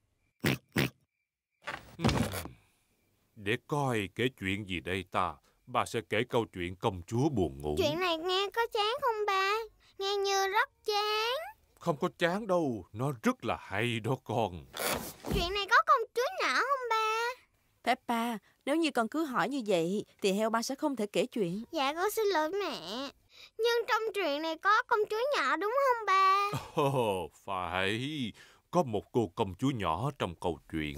Để coi kể chuyện gì đây ta. Ba sẽ kể câu chuyện công chúa buồn ngủ. Chuyện này nghe có chán không ba? Nghe như rất chán. Không có chán đâu, nó rất là hay đó con. Chuyện này có công chúa nhỏ không ba? Peppa, nếu như con cứ hỏi như vậy thì heo ba sẽ không thể kể chuyện. Dạ con xin lỗi mẹ. Nhưng trong chuyện này có công chúa nhỏ đúng không ba? Oh, phải. Có một cô công chúa nhỏ trong câu chuyện.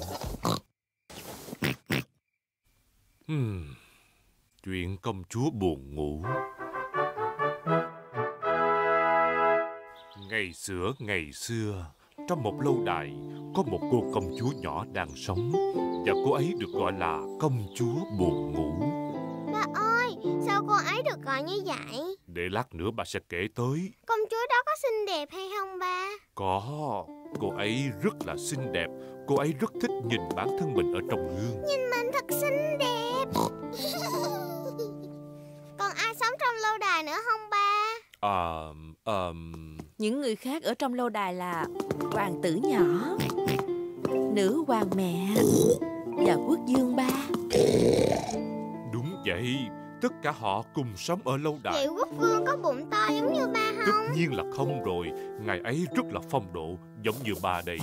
Hmm. Chuyện công chúa buồn ngủ. Ngày xưa, ngày xưa, trong một lâu đài, có một cô công chúa nhỏ đang sống. Và cô ấy được gọi là công chúa buồn ngủ. Ba ơi, sao cô ấy được gọi như vậy? Để lát nữa bà sẽ kể tới. Công chúa đó có xinh đẹp hay không ba? Có, cô ấy rất là xinh đẹp. Cô ấy rất thích nhìn bản thân mình ở trong gương. Nhìn mình thật xinh đẹp. Còn ai sống trong lâu đài nữa không ba? À, um... Những người khác ở trong lâu đài là hoàng tử nhỏ, nữ hoàng mẹ và quốc vương ba. Đúng vậy, tất cả họ cùng sống ở lâu đài. Vậy quốc vương có bụng to giống như ba không? Tất nhiên là không rồi. Ngài ấy rất là phong độ, giống như ba đây.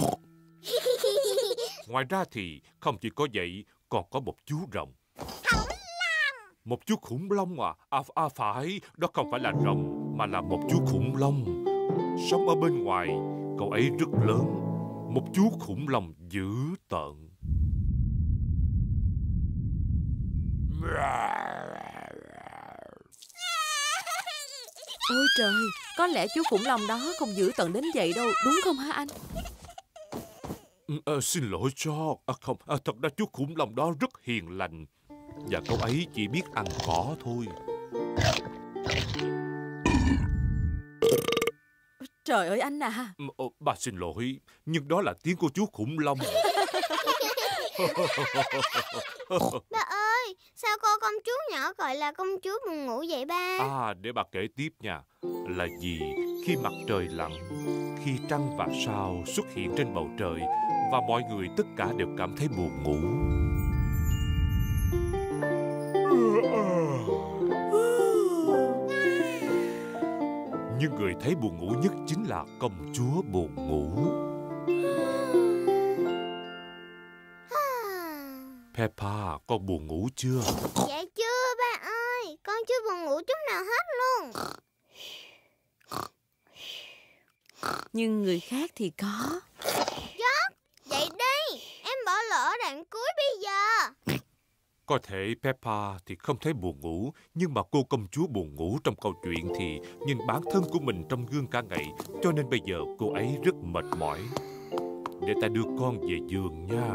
Ngoài ra thì không chỉ có vậy, còn có một chú rồng. Khủng long. Một chú khủng long à? À, à phải, đó không phải là rồng, mà là một chú khủng long. Sống ở bên ngoài, cậu ấy rất lớn. Một chú khủng long dữ tợn. Ôi trời, có lẽ chú khủng long đó không dữ tợn đến vậy đâu, đúng không hả anh? À, xin lỗi George. À, không, à, thật ra chú khủng long đó rất hiền lành. Và cậu ấy chỉ biết ăn cỏ thôi. Trời ơi anh à. Ờ, bà xin lỗi, nhưng đó là tiếng của chú khủng long. Ba ơi, sao cô công chúa nhỏ gọi là công chúa buồn ngủ vậy ba? À, để bà kể tiếp nha. Là vì khi mặt trời lặn, khi trăng và sao xuất hiện trên bầu trời, và mọi người tất cả đều cảm thấy buồn ngủ. Nhưng người thấy buồn ngủ nhất chính là công chúa buồn ngủ. Peppa, con buồn ngủ chưa? Dạ chưa ba ơi, con chưa buồn ngủ chút nào hết luôn. Nhưng người khác thì có. George, dậy đi, em bỏ lỡ đoạn cuối bây giờ. Có thể Peppa thì không thấy buồn ngủ, nhưng mà cô công chúa buồn ngủ trong câu chuyện thì nhìn bản thân của mình trong gương cả ngày, cho nên bây giờ cô ấy rất mệt mỏi. Để ta đưa con về giường nha.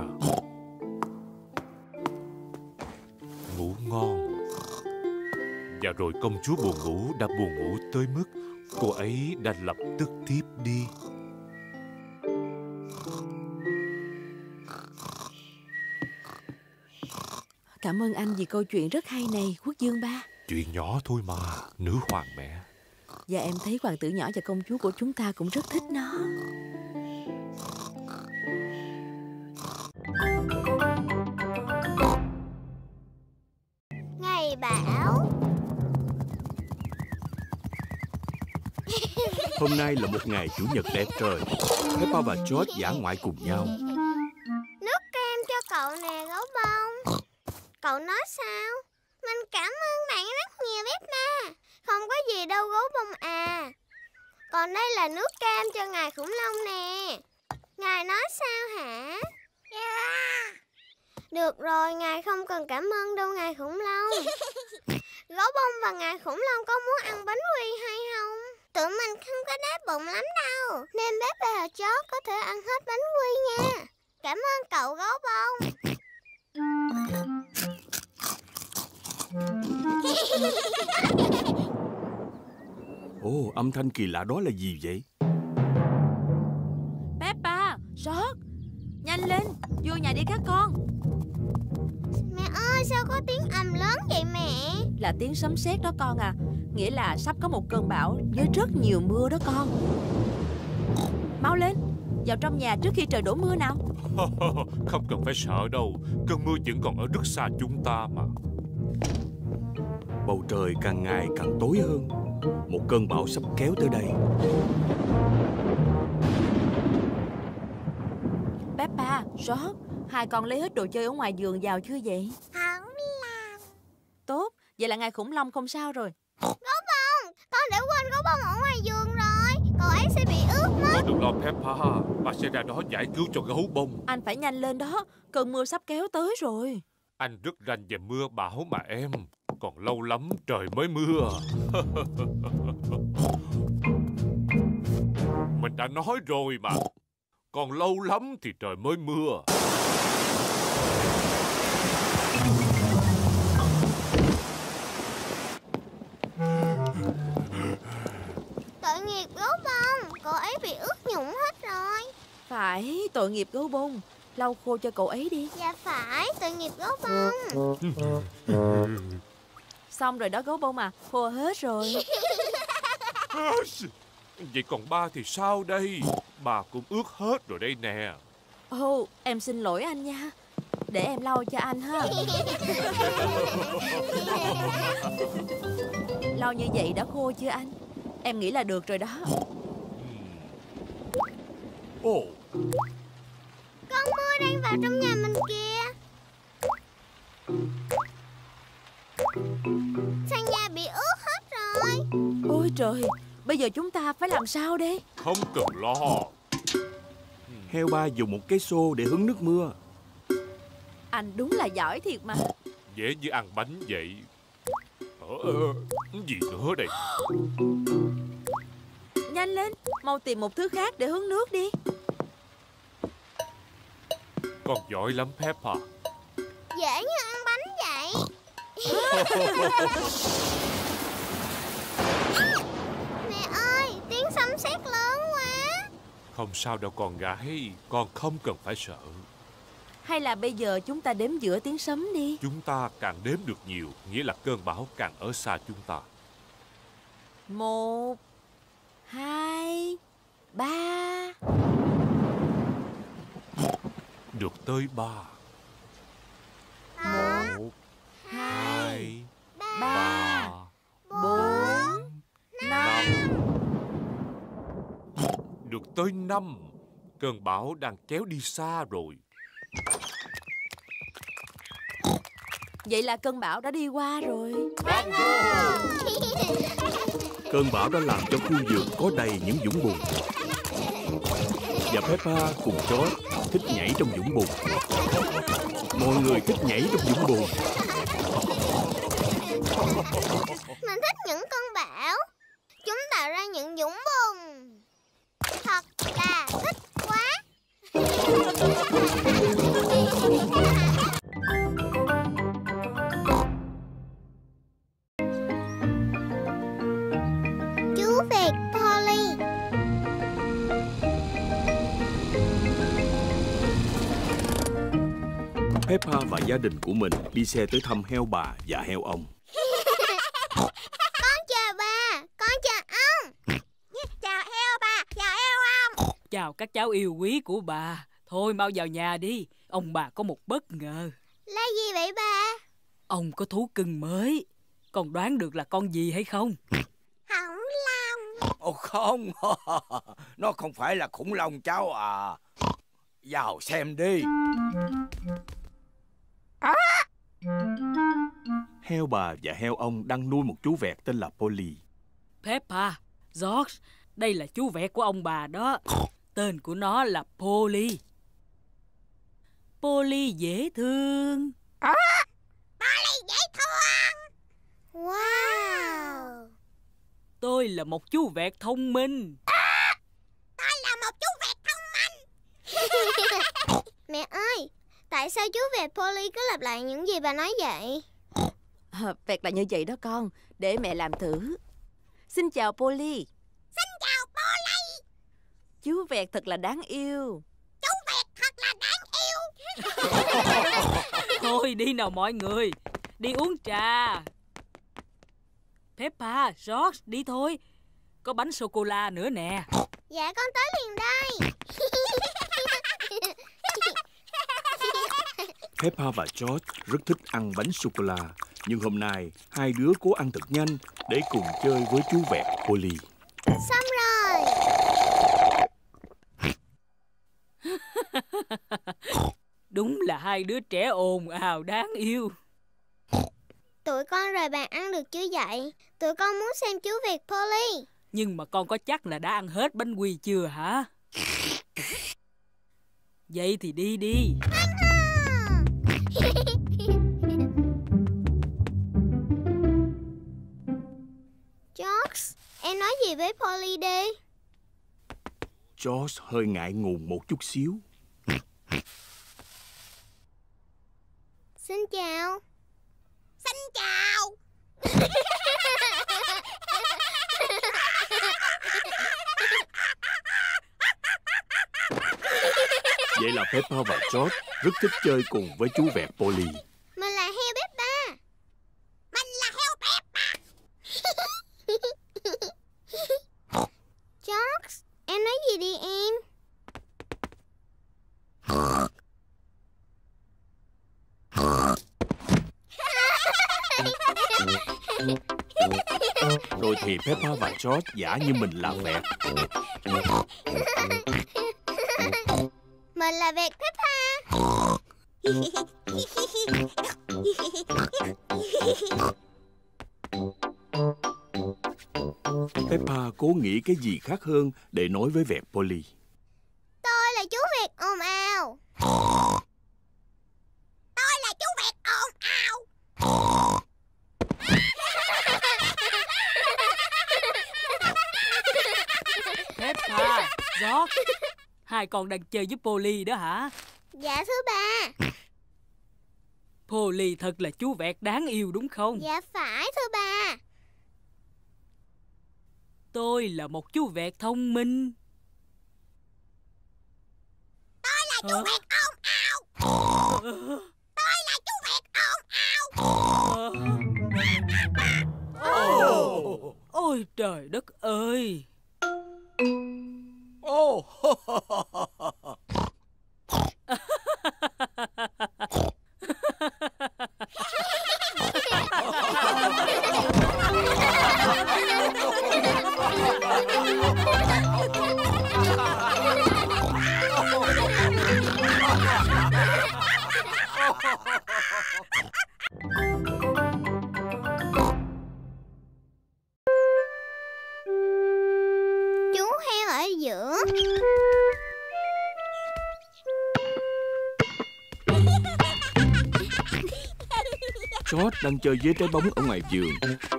Ngủ ngon. Và rồi công chúa buồn ngủ đã buồn ngủ tới mức cô ấy đã lập tức thiếp đi. Cảm ơn anh vì câu chuyện rất hay này, quốc vương ba. Chuyện nhỏ thôi mà, nữ hoàng mẹ. Và em thấy hoàng tử nhỏ và công chúa của chúng ta cũng rất thích nó. Hôm nay là một ngày Chủ nhật đẹp trời. Peppa và George dã ngoại cùng nhau. Nước kem cho cậu nè Gấu Bông. Cậu nói sao? Mình cảm ơn bạn rất nhiều Peppa. Không có gì đâu Gấu Bông à. Còn đây là nước kem cho ngài khủng long nè. Ngài nói sao hả? Yeah. Được rồi, ngài không cần cảm ơn đâu ngài khủng long. Gấu Bông và ngài khủng long có muốn ăn bánh quy hay không? Tụi mình không có đói bụng lắm đâu, nên Peppa và George có thể ăn hết bánh quy nha. Cảm ơn cậu Gấu Bông. Ồ, âm thanh kỳ lạ đó là gì vậy? Peppa, George, nhanh lên, vô nhà đi các con. Mẹ ơi, sao có tiếng ầm lớn vậy mẹ? Là tiếng sấm sét đó con à. Nghĩa là sắp có một cơn bão với rất nhiều mưa đó con. Mau lên, vào trong nhà trước khi trời đổ mưa nào. Không cần phải sợ đâu, cơn mưa vẫn còn ở rất xa chúng ta mà. Bầu trời càng ngày càng tối hơn. Một cơn bão sắp kéo tới đây. Peppa, George, hai con lấy hết đồ chơi ở ngoài vườn vào chưa vậy? Không làm. Tốt, vậy là ngài khủng long không sao rồi. Gấu Bông, con để quên Gấu Bông ở ngoài vườn rồi. Cậu ấy sẽ bị ướt mất. Đừng lo Peppa, bà sẽ ra đó giải cứu cho Gấu Bông. Anh phải nhanh lên đó, cơn mưa sắp kéo tới rồi. Anh rất rành về mưa bão mà em. Còn lâu lắm trời mới mưa. Mình đã nói rồi mà. Còn lâu lắm thì trời mới mưa. Tội nghiệp Gấu Bông, cậu ấy bị ướt nhũng hết rồi. Phải, tội nghiệp Gấu Bông. Lau khô cho cậu ấy đi. Dạ phải, tội nghiệp Gấu Bông. Xong rồi đó Gấu Bông à, khô hết rồi. Vậy còn ba thì sao đây? Bà cũng ướt hết rồi đây nè. Ồ, oh, em xin lỗi anh nha. Để em lau cho anh ha. Lau như vậy đã khô chưa anh? Em nghĩ là được rồi đó. Ồ, oh. Con mưa đang vào trong nhà mình kìa. Sàn nhà bị ướt hết rồi. Ôi trời, bây giờ chúng ta phải làm sao đây? Không cần lo. Heo ba dùng một cái xô để hứng nước mưa. Anh đúng là giỏi thiệt mà. Dễ như ăn bánh vậy. Ờ, gì nữa đây? Nhanh lên, mau tìm một thứ khác để hứng nước đi. Con giỏi lắm Peppa. Dễ như ăn bánh vậy. Mẹ ơi, tiếng sấm sét lớn quá. Không sao đâu con gái, con không cần phải sợ. Hay là bây giờ chúng ta đếm giữa tiếng sấm đi. Chúng ta càng đếm được nhiều, nghĩa là cơn bão càng ở xa chúng ta. Một, hai, ba. Được tới ba. Một, hai, ba, bốn, năm. Được tới năm. Cơn bão đang kéo đi xa rồi. Vậy là cơn bão đã đi qua rồi. Cơn bão đã làm cho khu vườn có đầy những vũng bùn. Và Peppa cùng George thích nhảy trong vũng bùn. Mọi người thích nhảy trong vũng bùn. Mình thích những cơn bão. Chúng tạo ra những vũng bùn. Thật là thích quá. Chú vẹt Polly. Peppa và gia đình của mình đi xe tới thăm heo bà và heo ông. Con chào bà, con chào ông. Chào heo bà, chào heo ông. Chào các cháu yêu quý của bà. Thôi mau vào nhà đi, ông bà có một bất ngờ. Là gì vậy bà? Ông có thú cưng mới. Con đoán được là con gì hay không? Khủng long. Ồ không, nó không phải là khủng long cháu à. Vào xem đi. À! Heo bà và heo ông đang nuôi một chú vẹt tên là Polly. Peppa, George, đây là chú vẹt của ông bà đó. Tên của nó là Polly. Polly dễ thương. À! Polly dễ thương. Wow. Tôi là một chú vẹt thông minh. À! Tôi là một chú vẹt thông minh. Mẹ ơi, tại sao chú vẹt Polly cứ lặp lại những gì bà nói vậy? À, vẹt là như vậy đó con. Để mẹ làm thử. Xin chào Polly. Xin chào Polly. Chú vẹt thật là đáng yêu. Chú vẹt thật là đáng yêu. Thôi đi nào mọi người, đi uống trà. Peppa, George, đi thôi. Có bánh sô-cô-la nữa nè. Dạ con tới liền đây. Peppa và George rất thích ăn bánh sô-cô-la. Nhưng hôm nay, hai đứa cố ăn thật nhanh để cùng chơi với chú vẹt Polly. Xong rồi. Đúng là hai đứa trẻ ồn ào đáng yêu. Tụi con rời bàn ăn được chưa vậy? Tụi con muốn xem chú vẹt Polly. Nhưng mà con có chắc là đã ăn hết bánh quy chưa hả? Vậy thì đi đi. George, em nói gì với Polly đi. George hơi ngại ngùng một chút xíu. Xin chào. Xin chào. Vậy là Peppa và George rất thích chơi cùng với chú vẹt Polly. Mình là heo Peppa. Mình là heo Peppa. George, em nói gì đi em? Rồi thì Peppa và George giả như mình là vẹt. Mình là vẹt Peppa. Peppa cố nghĩ cái gì khác hơn để nói với vẹt Polly. Tôi là chú vẹt ồn ào. Tôi là chú vẹt ồn ào. Peppa, George, hai con đang chơi với Polly đó hả? Dạ thưa bà. Polly thật là chú vẹt đáng yêu đúng không? Dạ phải thưa bà. Tôi là một chú vẹt thông minh. Tôi là chú vẹt ồn ào. Tôi là chú vẹt ồn ào. Oh. Ôi trời đất ơi. Oh. Chú heo ở giữa. George đang chơi với trái bóng ở ngoài vườn.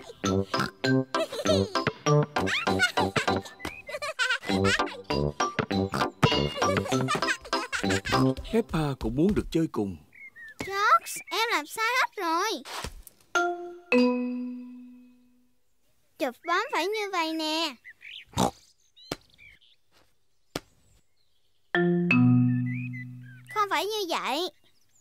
Peppa cũng muốn được chơi cùng. George, em làm sai hết rồi. Chụp bóng phải như vậy nè. Không phải như vậy.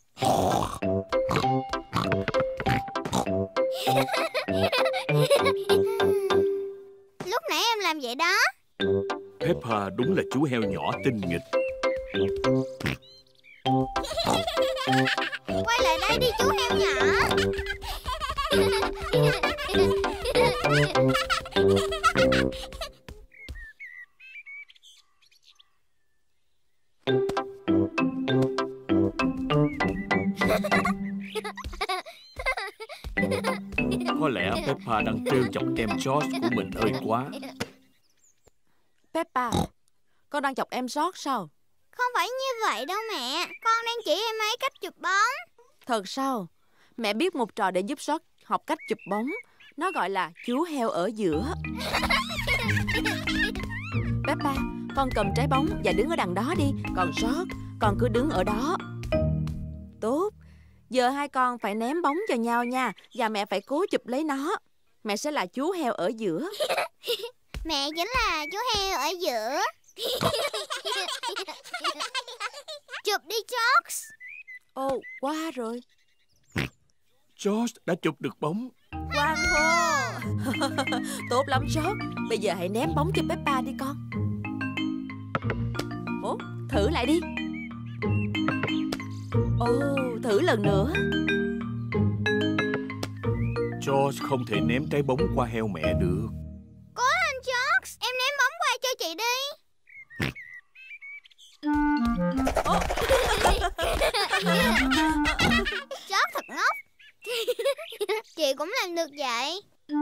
Lúc nãy em làm vậy đó. Peppa đúng là chú heo nhỏ tinh nghịch. Quay lại đây đi chú heo nhỏ. Có lẽ Peppa đang trêu chọc em George của mình hơi quá. Peppa, con đang chọc em George sao? Không phải như vậy đâu mẹ. Con đang chỉ em ấy cách chụp bóng. Thật sao? Mẹ biết một trò để giúp George học cách chụp bóng. Nó gọi là chú heo ở giữa. Peppa, con cầm trái bóng và đứng ở đằng đó đi. Còn George, con cứ đứng ở đó. Tốt. Giờ hai con phải ném bóng cho nhau nha. Và mẹ phải cố chụp lấy nó. Mẹ sẽ là chú heo ở giữa. Mẹ chính là chú heo ở giữa. Chụp đi George. Ồ, qua rồi. George đã chụp được bóng. Quang hô. Tốt lắm George. Bây giờ hãy ném bóng cho Peppa đi con. Ồ, thử lại đi. Ồ, thử lần nữa. George không thể ném trái bóng qua heo mẹ được. Cố lên George. Em ném bóng qua cho chị đi. George thật ngốc. Chị cũng làm được vậy.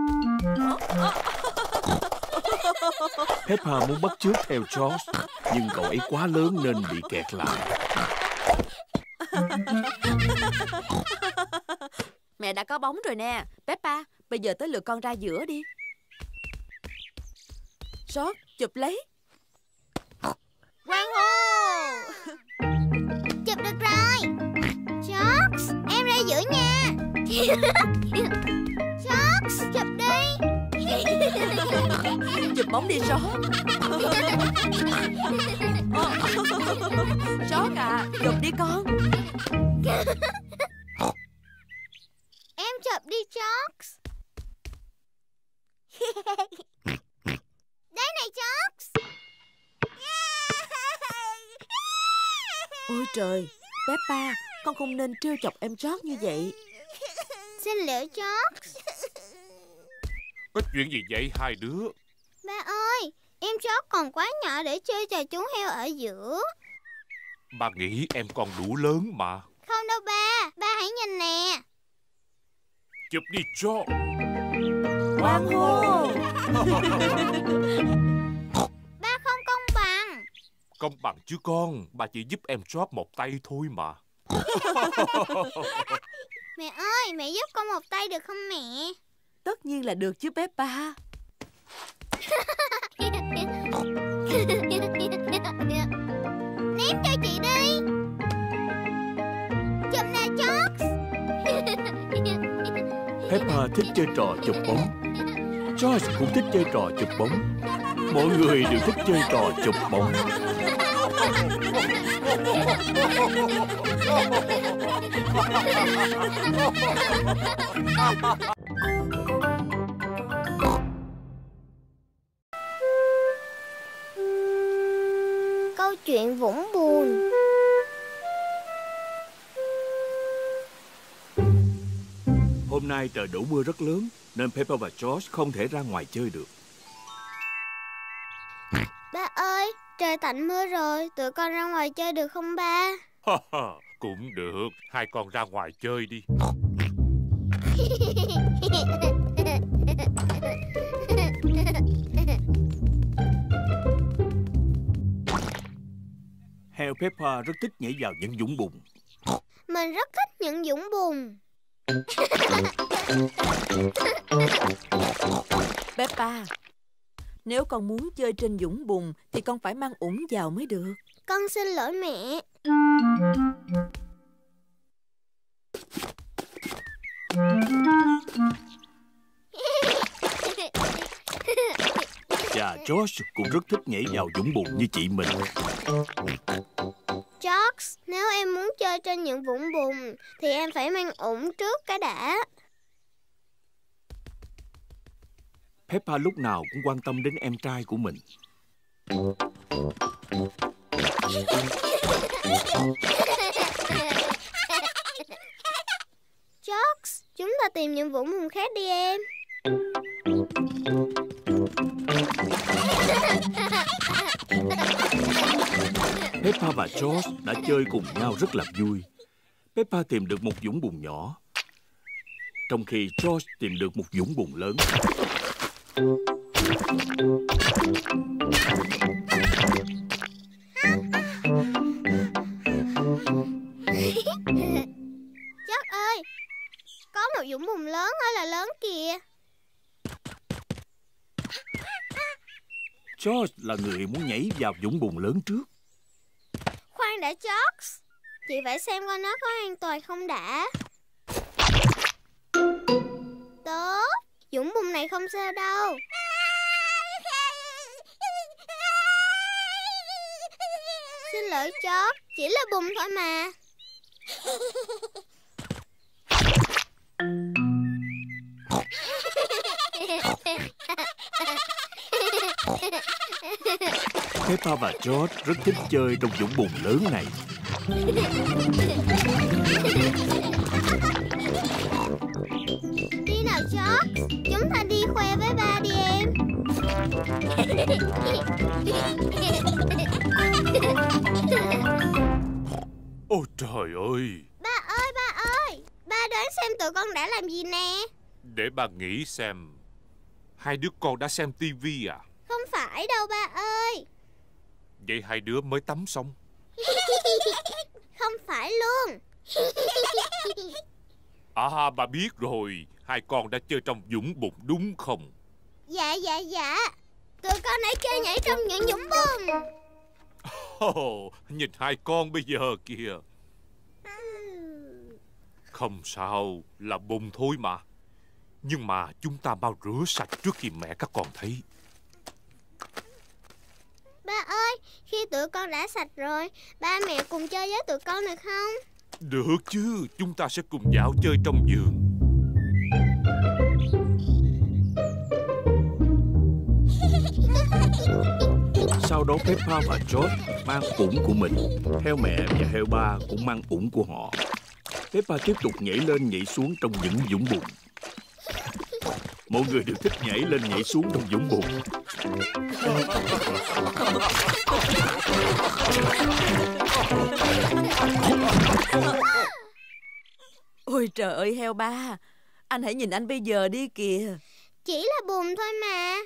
Peppa muốn bắt chước theo George, nhưng cậu ấy quá lớn nên bị kẹt lại. Mẹ đã có bóng rồi nè. Peppa, bây giờ tới lượt con ra giữa đi. George, chụp lấy. Quang hô. Chụp được rồi. George, em ra giữa nha. George, chụp đi. Chụp bóng đi George. George à, chụp đi con. Em chụp đi George. Đây này George. Ôi trời, Peppa, con không nên trêu chọc em George như vậy. Xin lỗi George. Có chuyện gì vậy hai đứa? Ba ơi, em George còn quá nhỏ để chơi trò chú heo ở giữa. Ba nghĩ em còn đủ lớn mà. Không đâu ba, ba hãy nhìn nè. Chụp đi George. Quang hô. Ba không công bằng. Công bằng chứ con. Ba chỉ giúp em George một tay thôi mà. Mẹ ơi, mẹ giúp con một tay được không mẹ? Tất nhiên là được chứ Peppa. Ném cho chị đi. Chụp nè George. Peppa thích chơi trò chụp bóng. George cũng thích chơi trò chụp bóng. Mọi người đều thích chơi trò chụp bóng. Câu chuyện Vũng Buồn. Hôm nay trời đổ mưa rất lớn nên Peppa và George không thể ra ngoài chơi được. Ba ơi, trời tạnh mưa rồi, tụi con ra ngoài chơi được không ba? Cũng được, hai con ra ngoài chơi đi. Heo Peppa rất thích nhảy vào những vũng bùn. Mình rất thích những vũng bùn. Peppa, nếu con muốn chơi trên vũng bùn thì con phải mang ủng vào mới được. Con xin lỗi mẹ. Và George cũng rất thích nhảy vào vũng bùn như chị mình. George, nếu em muốn chơi trên những vũng bùn thì em phải mang ủng trước cái đã. Peppa lúc nào cũng quan tâm đến em trai của mình. George, chúng ta tìm những vũng bùn khác đi em. Peppa và George đã chơi cùng nhau rất là vui. Peppa tìm được một vũng bùn nhỏ, trong khi George tìm được một vũng bùn lớn. George ơi, có một vũng bùn lớn ơi là lớn kìa. George là người muốn nhảy vào vũng bùn lớn trước. Khoan đã George, chị phải xem coi nó có an toàn không đã. Tốt, vũng bùn này không sao đâu. Xin lỗi George, chỉ là bùn thôi mà. Peppa và George rất thích chơi trong vũng bùn lớn này. Đi nào George, chúng ta đi khoe với ba đi em. Ôi trời ơi! Ba ơi, ba ơi, ba đoán xem tụi con đã làm gì nè. Để ba nghĩ xem. Hai đứa con đã xem tivi à? Không phải đâu ba ơi. Vậy hai đứa mới tắm xong? Không phải luôn. À, bà biết rồi. Hai con đã chơi trong vũng bùn đúng không? Dạ, dạ, dạ. Tụi con đã chơi nhảy trong những vũng bùn. Oh, nhìn hai con bây giờ kìa. Không sao, là bùn thôi mà. Nhưng mà chúng ta mau rửa sạch trước khi mẹ các con thấy. Ba ơi, khi tụi con đã sạch rồi, ba mẹ cùng chơi với tụi con được không? Được chứ, chúng ta sẽ cùng dạo chơi trong vườn. Sau đó Peppa và George mang ủng của mình, heo mẹ và heo ba cũng mang ủng của họ. Peppa tiếp tục nhảy lên nhảy xuống trong những vũng bùn. Mọi người đều thích nhảy lên nhảy xuống trong vũng bùn. Ôi trời ơi heo ba, anh hãy nhìn anh bây giờ đi kìa. Chỉ là bùn thôi mà.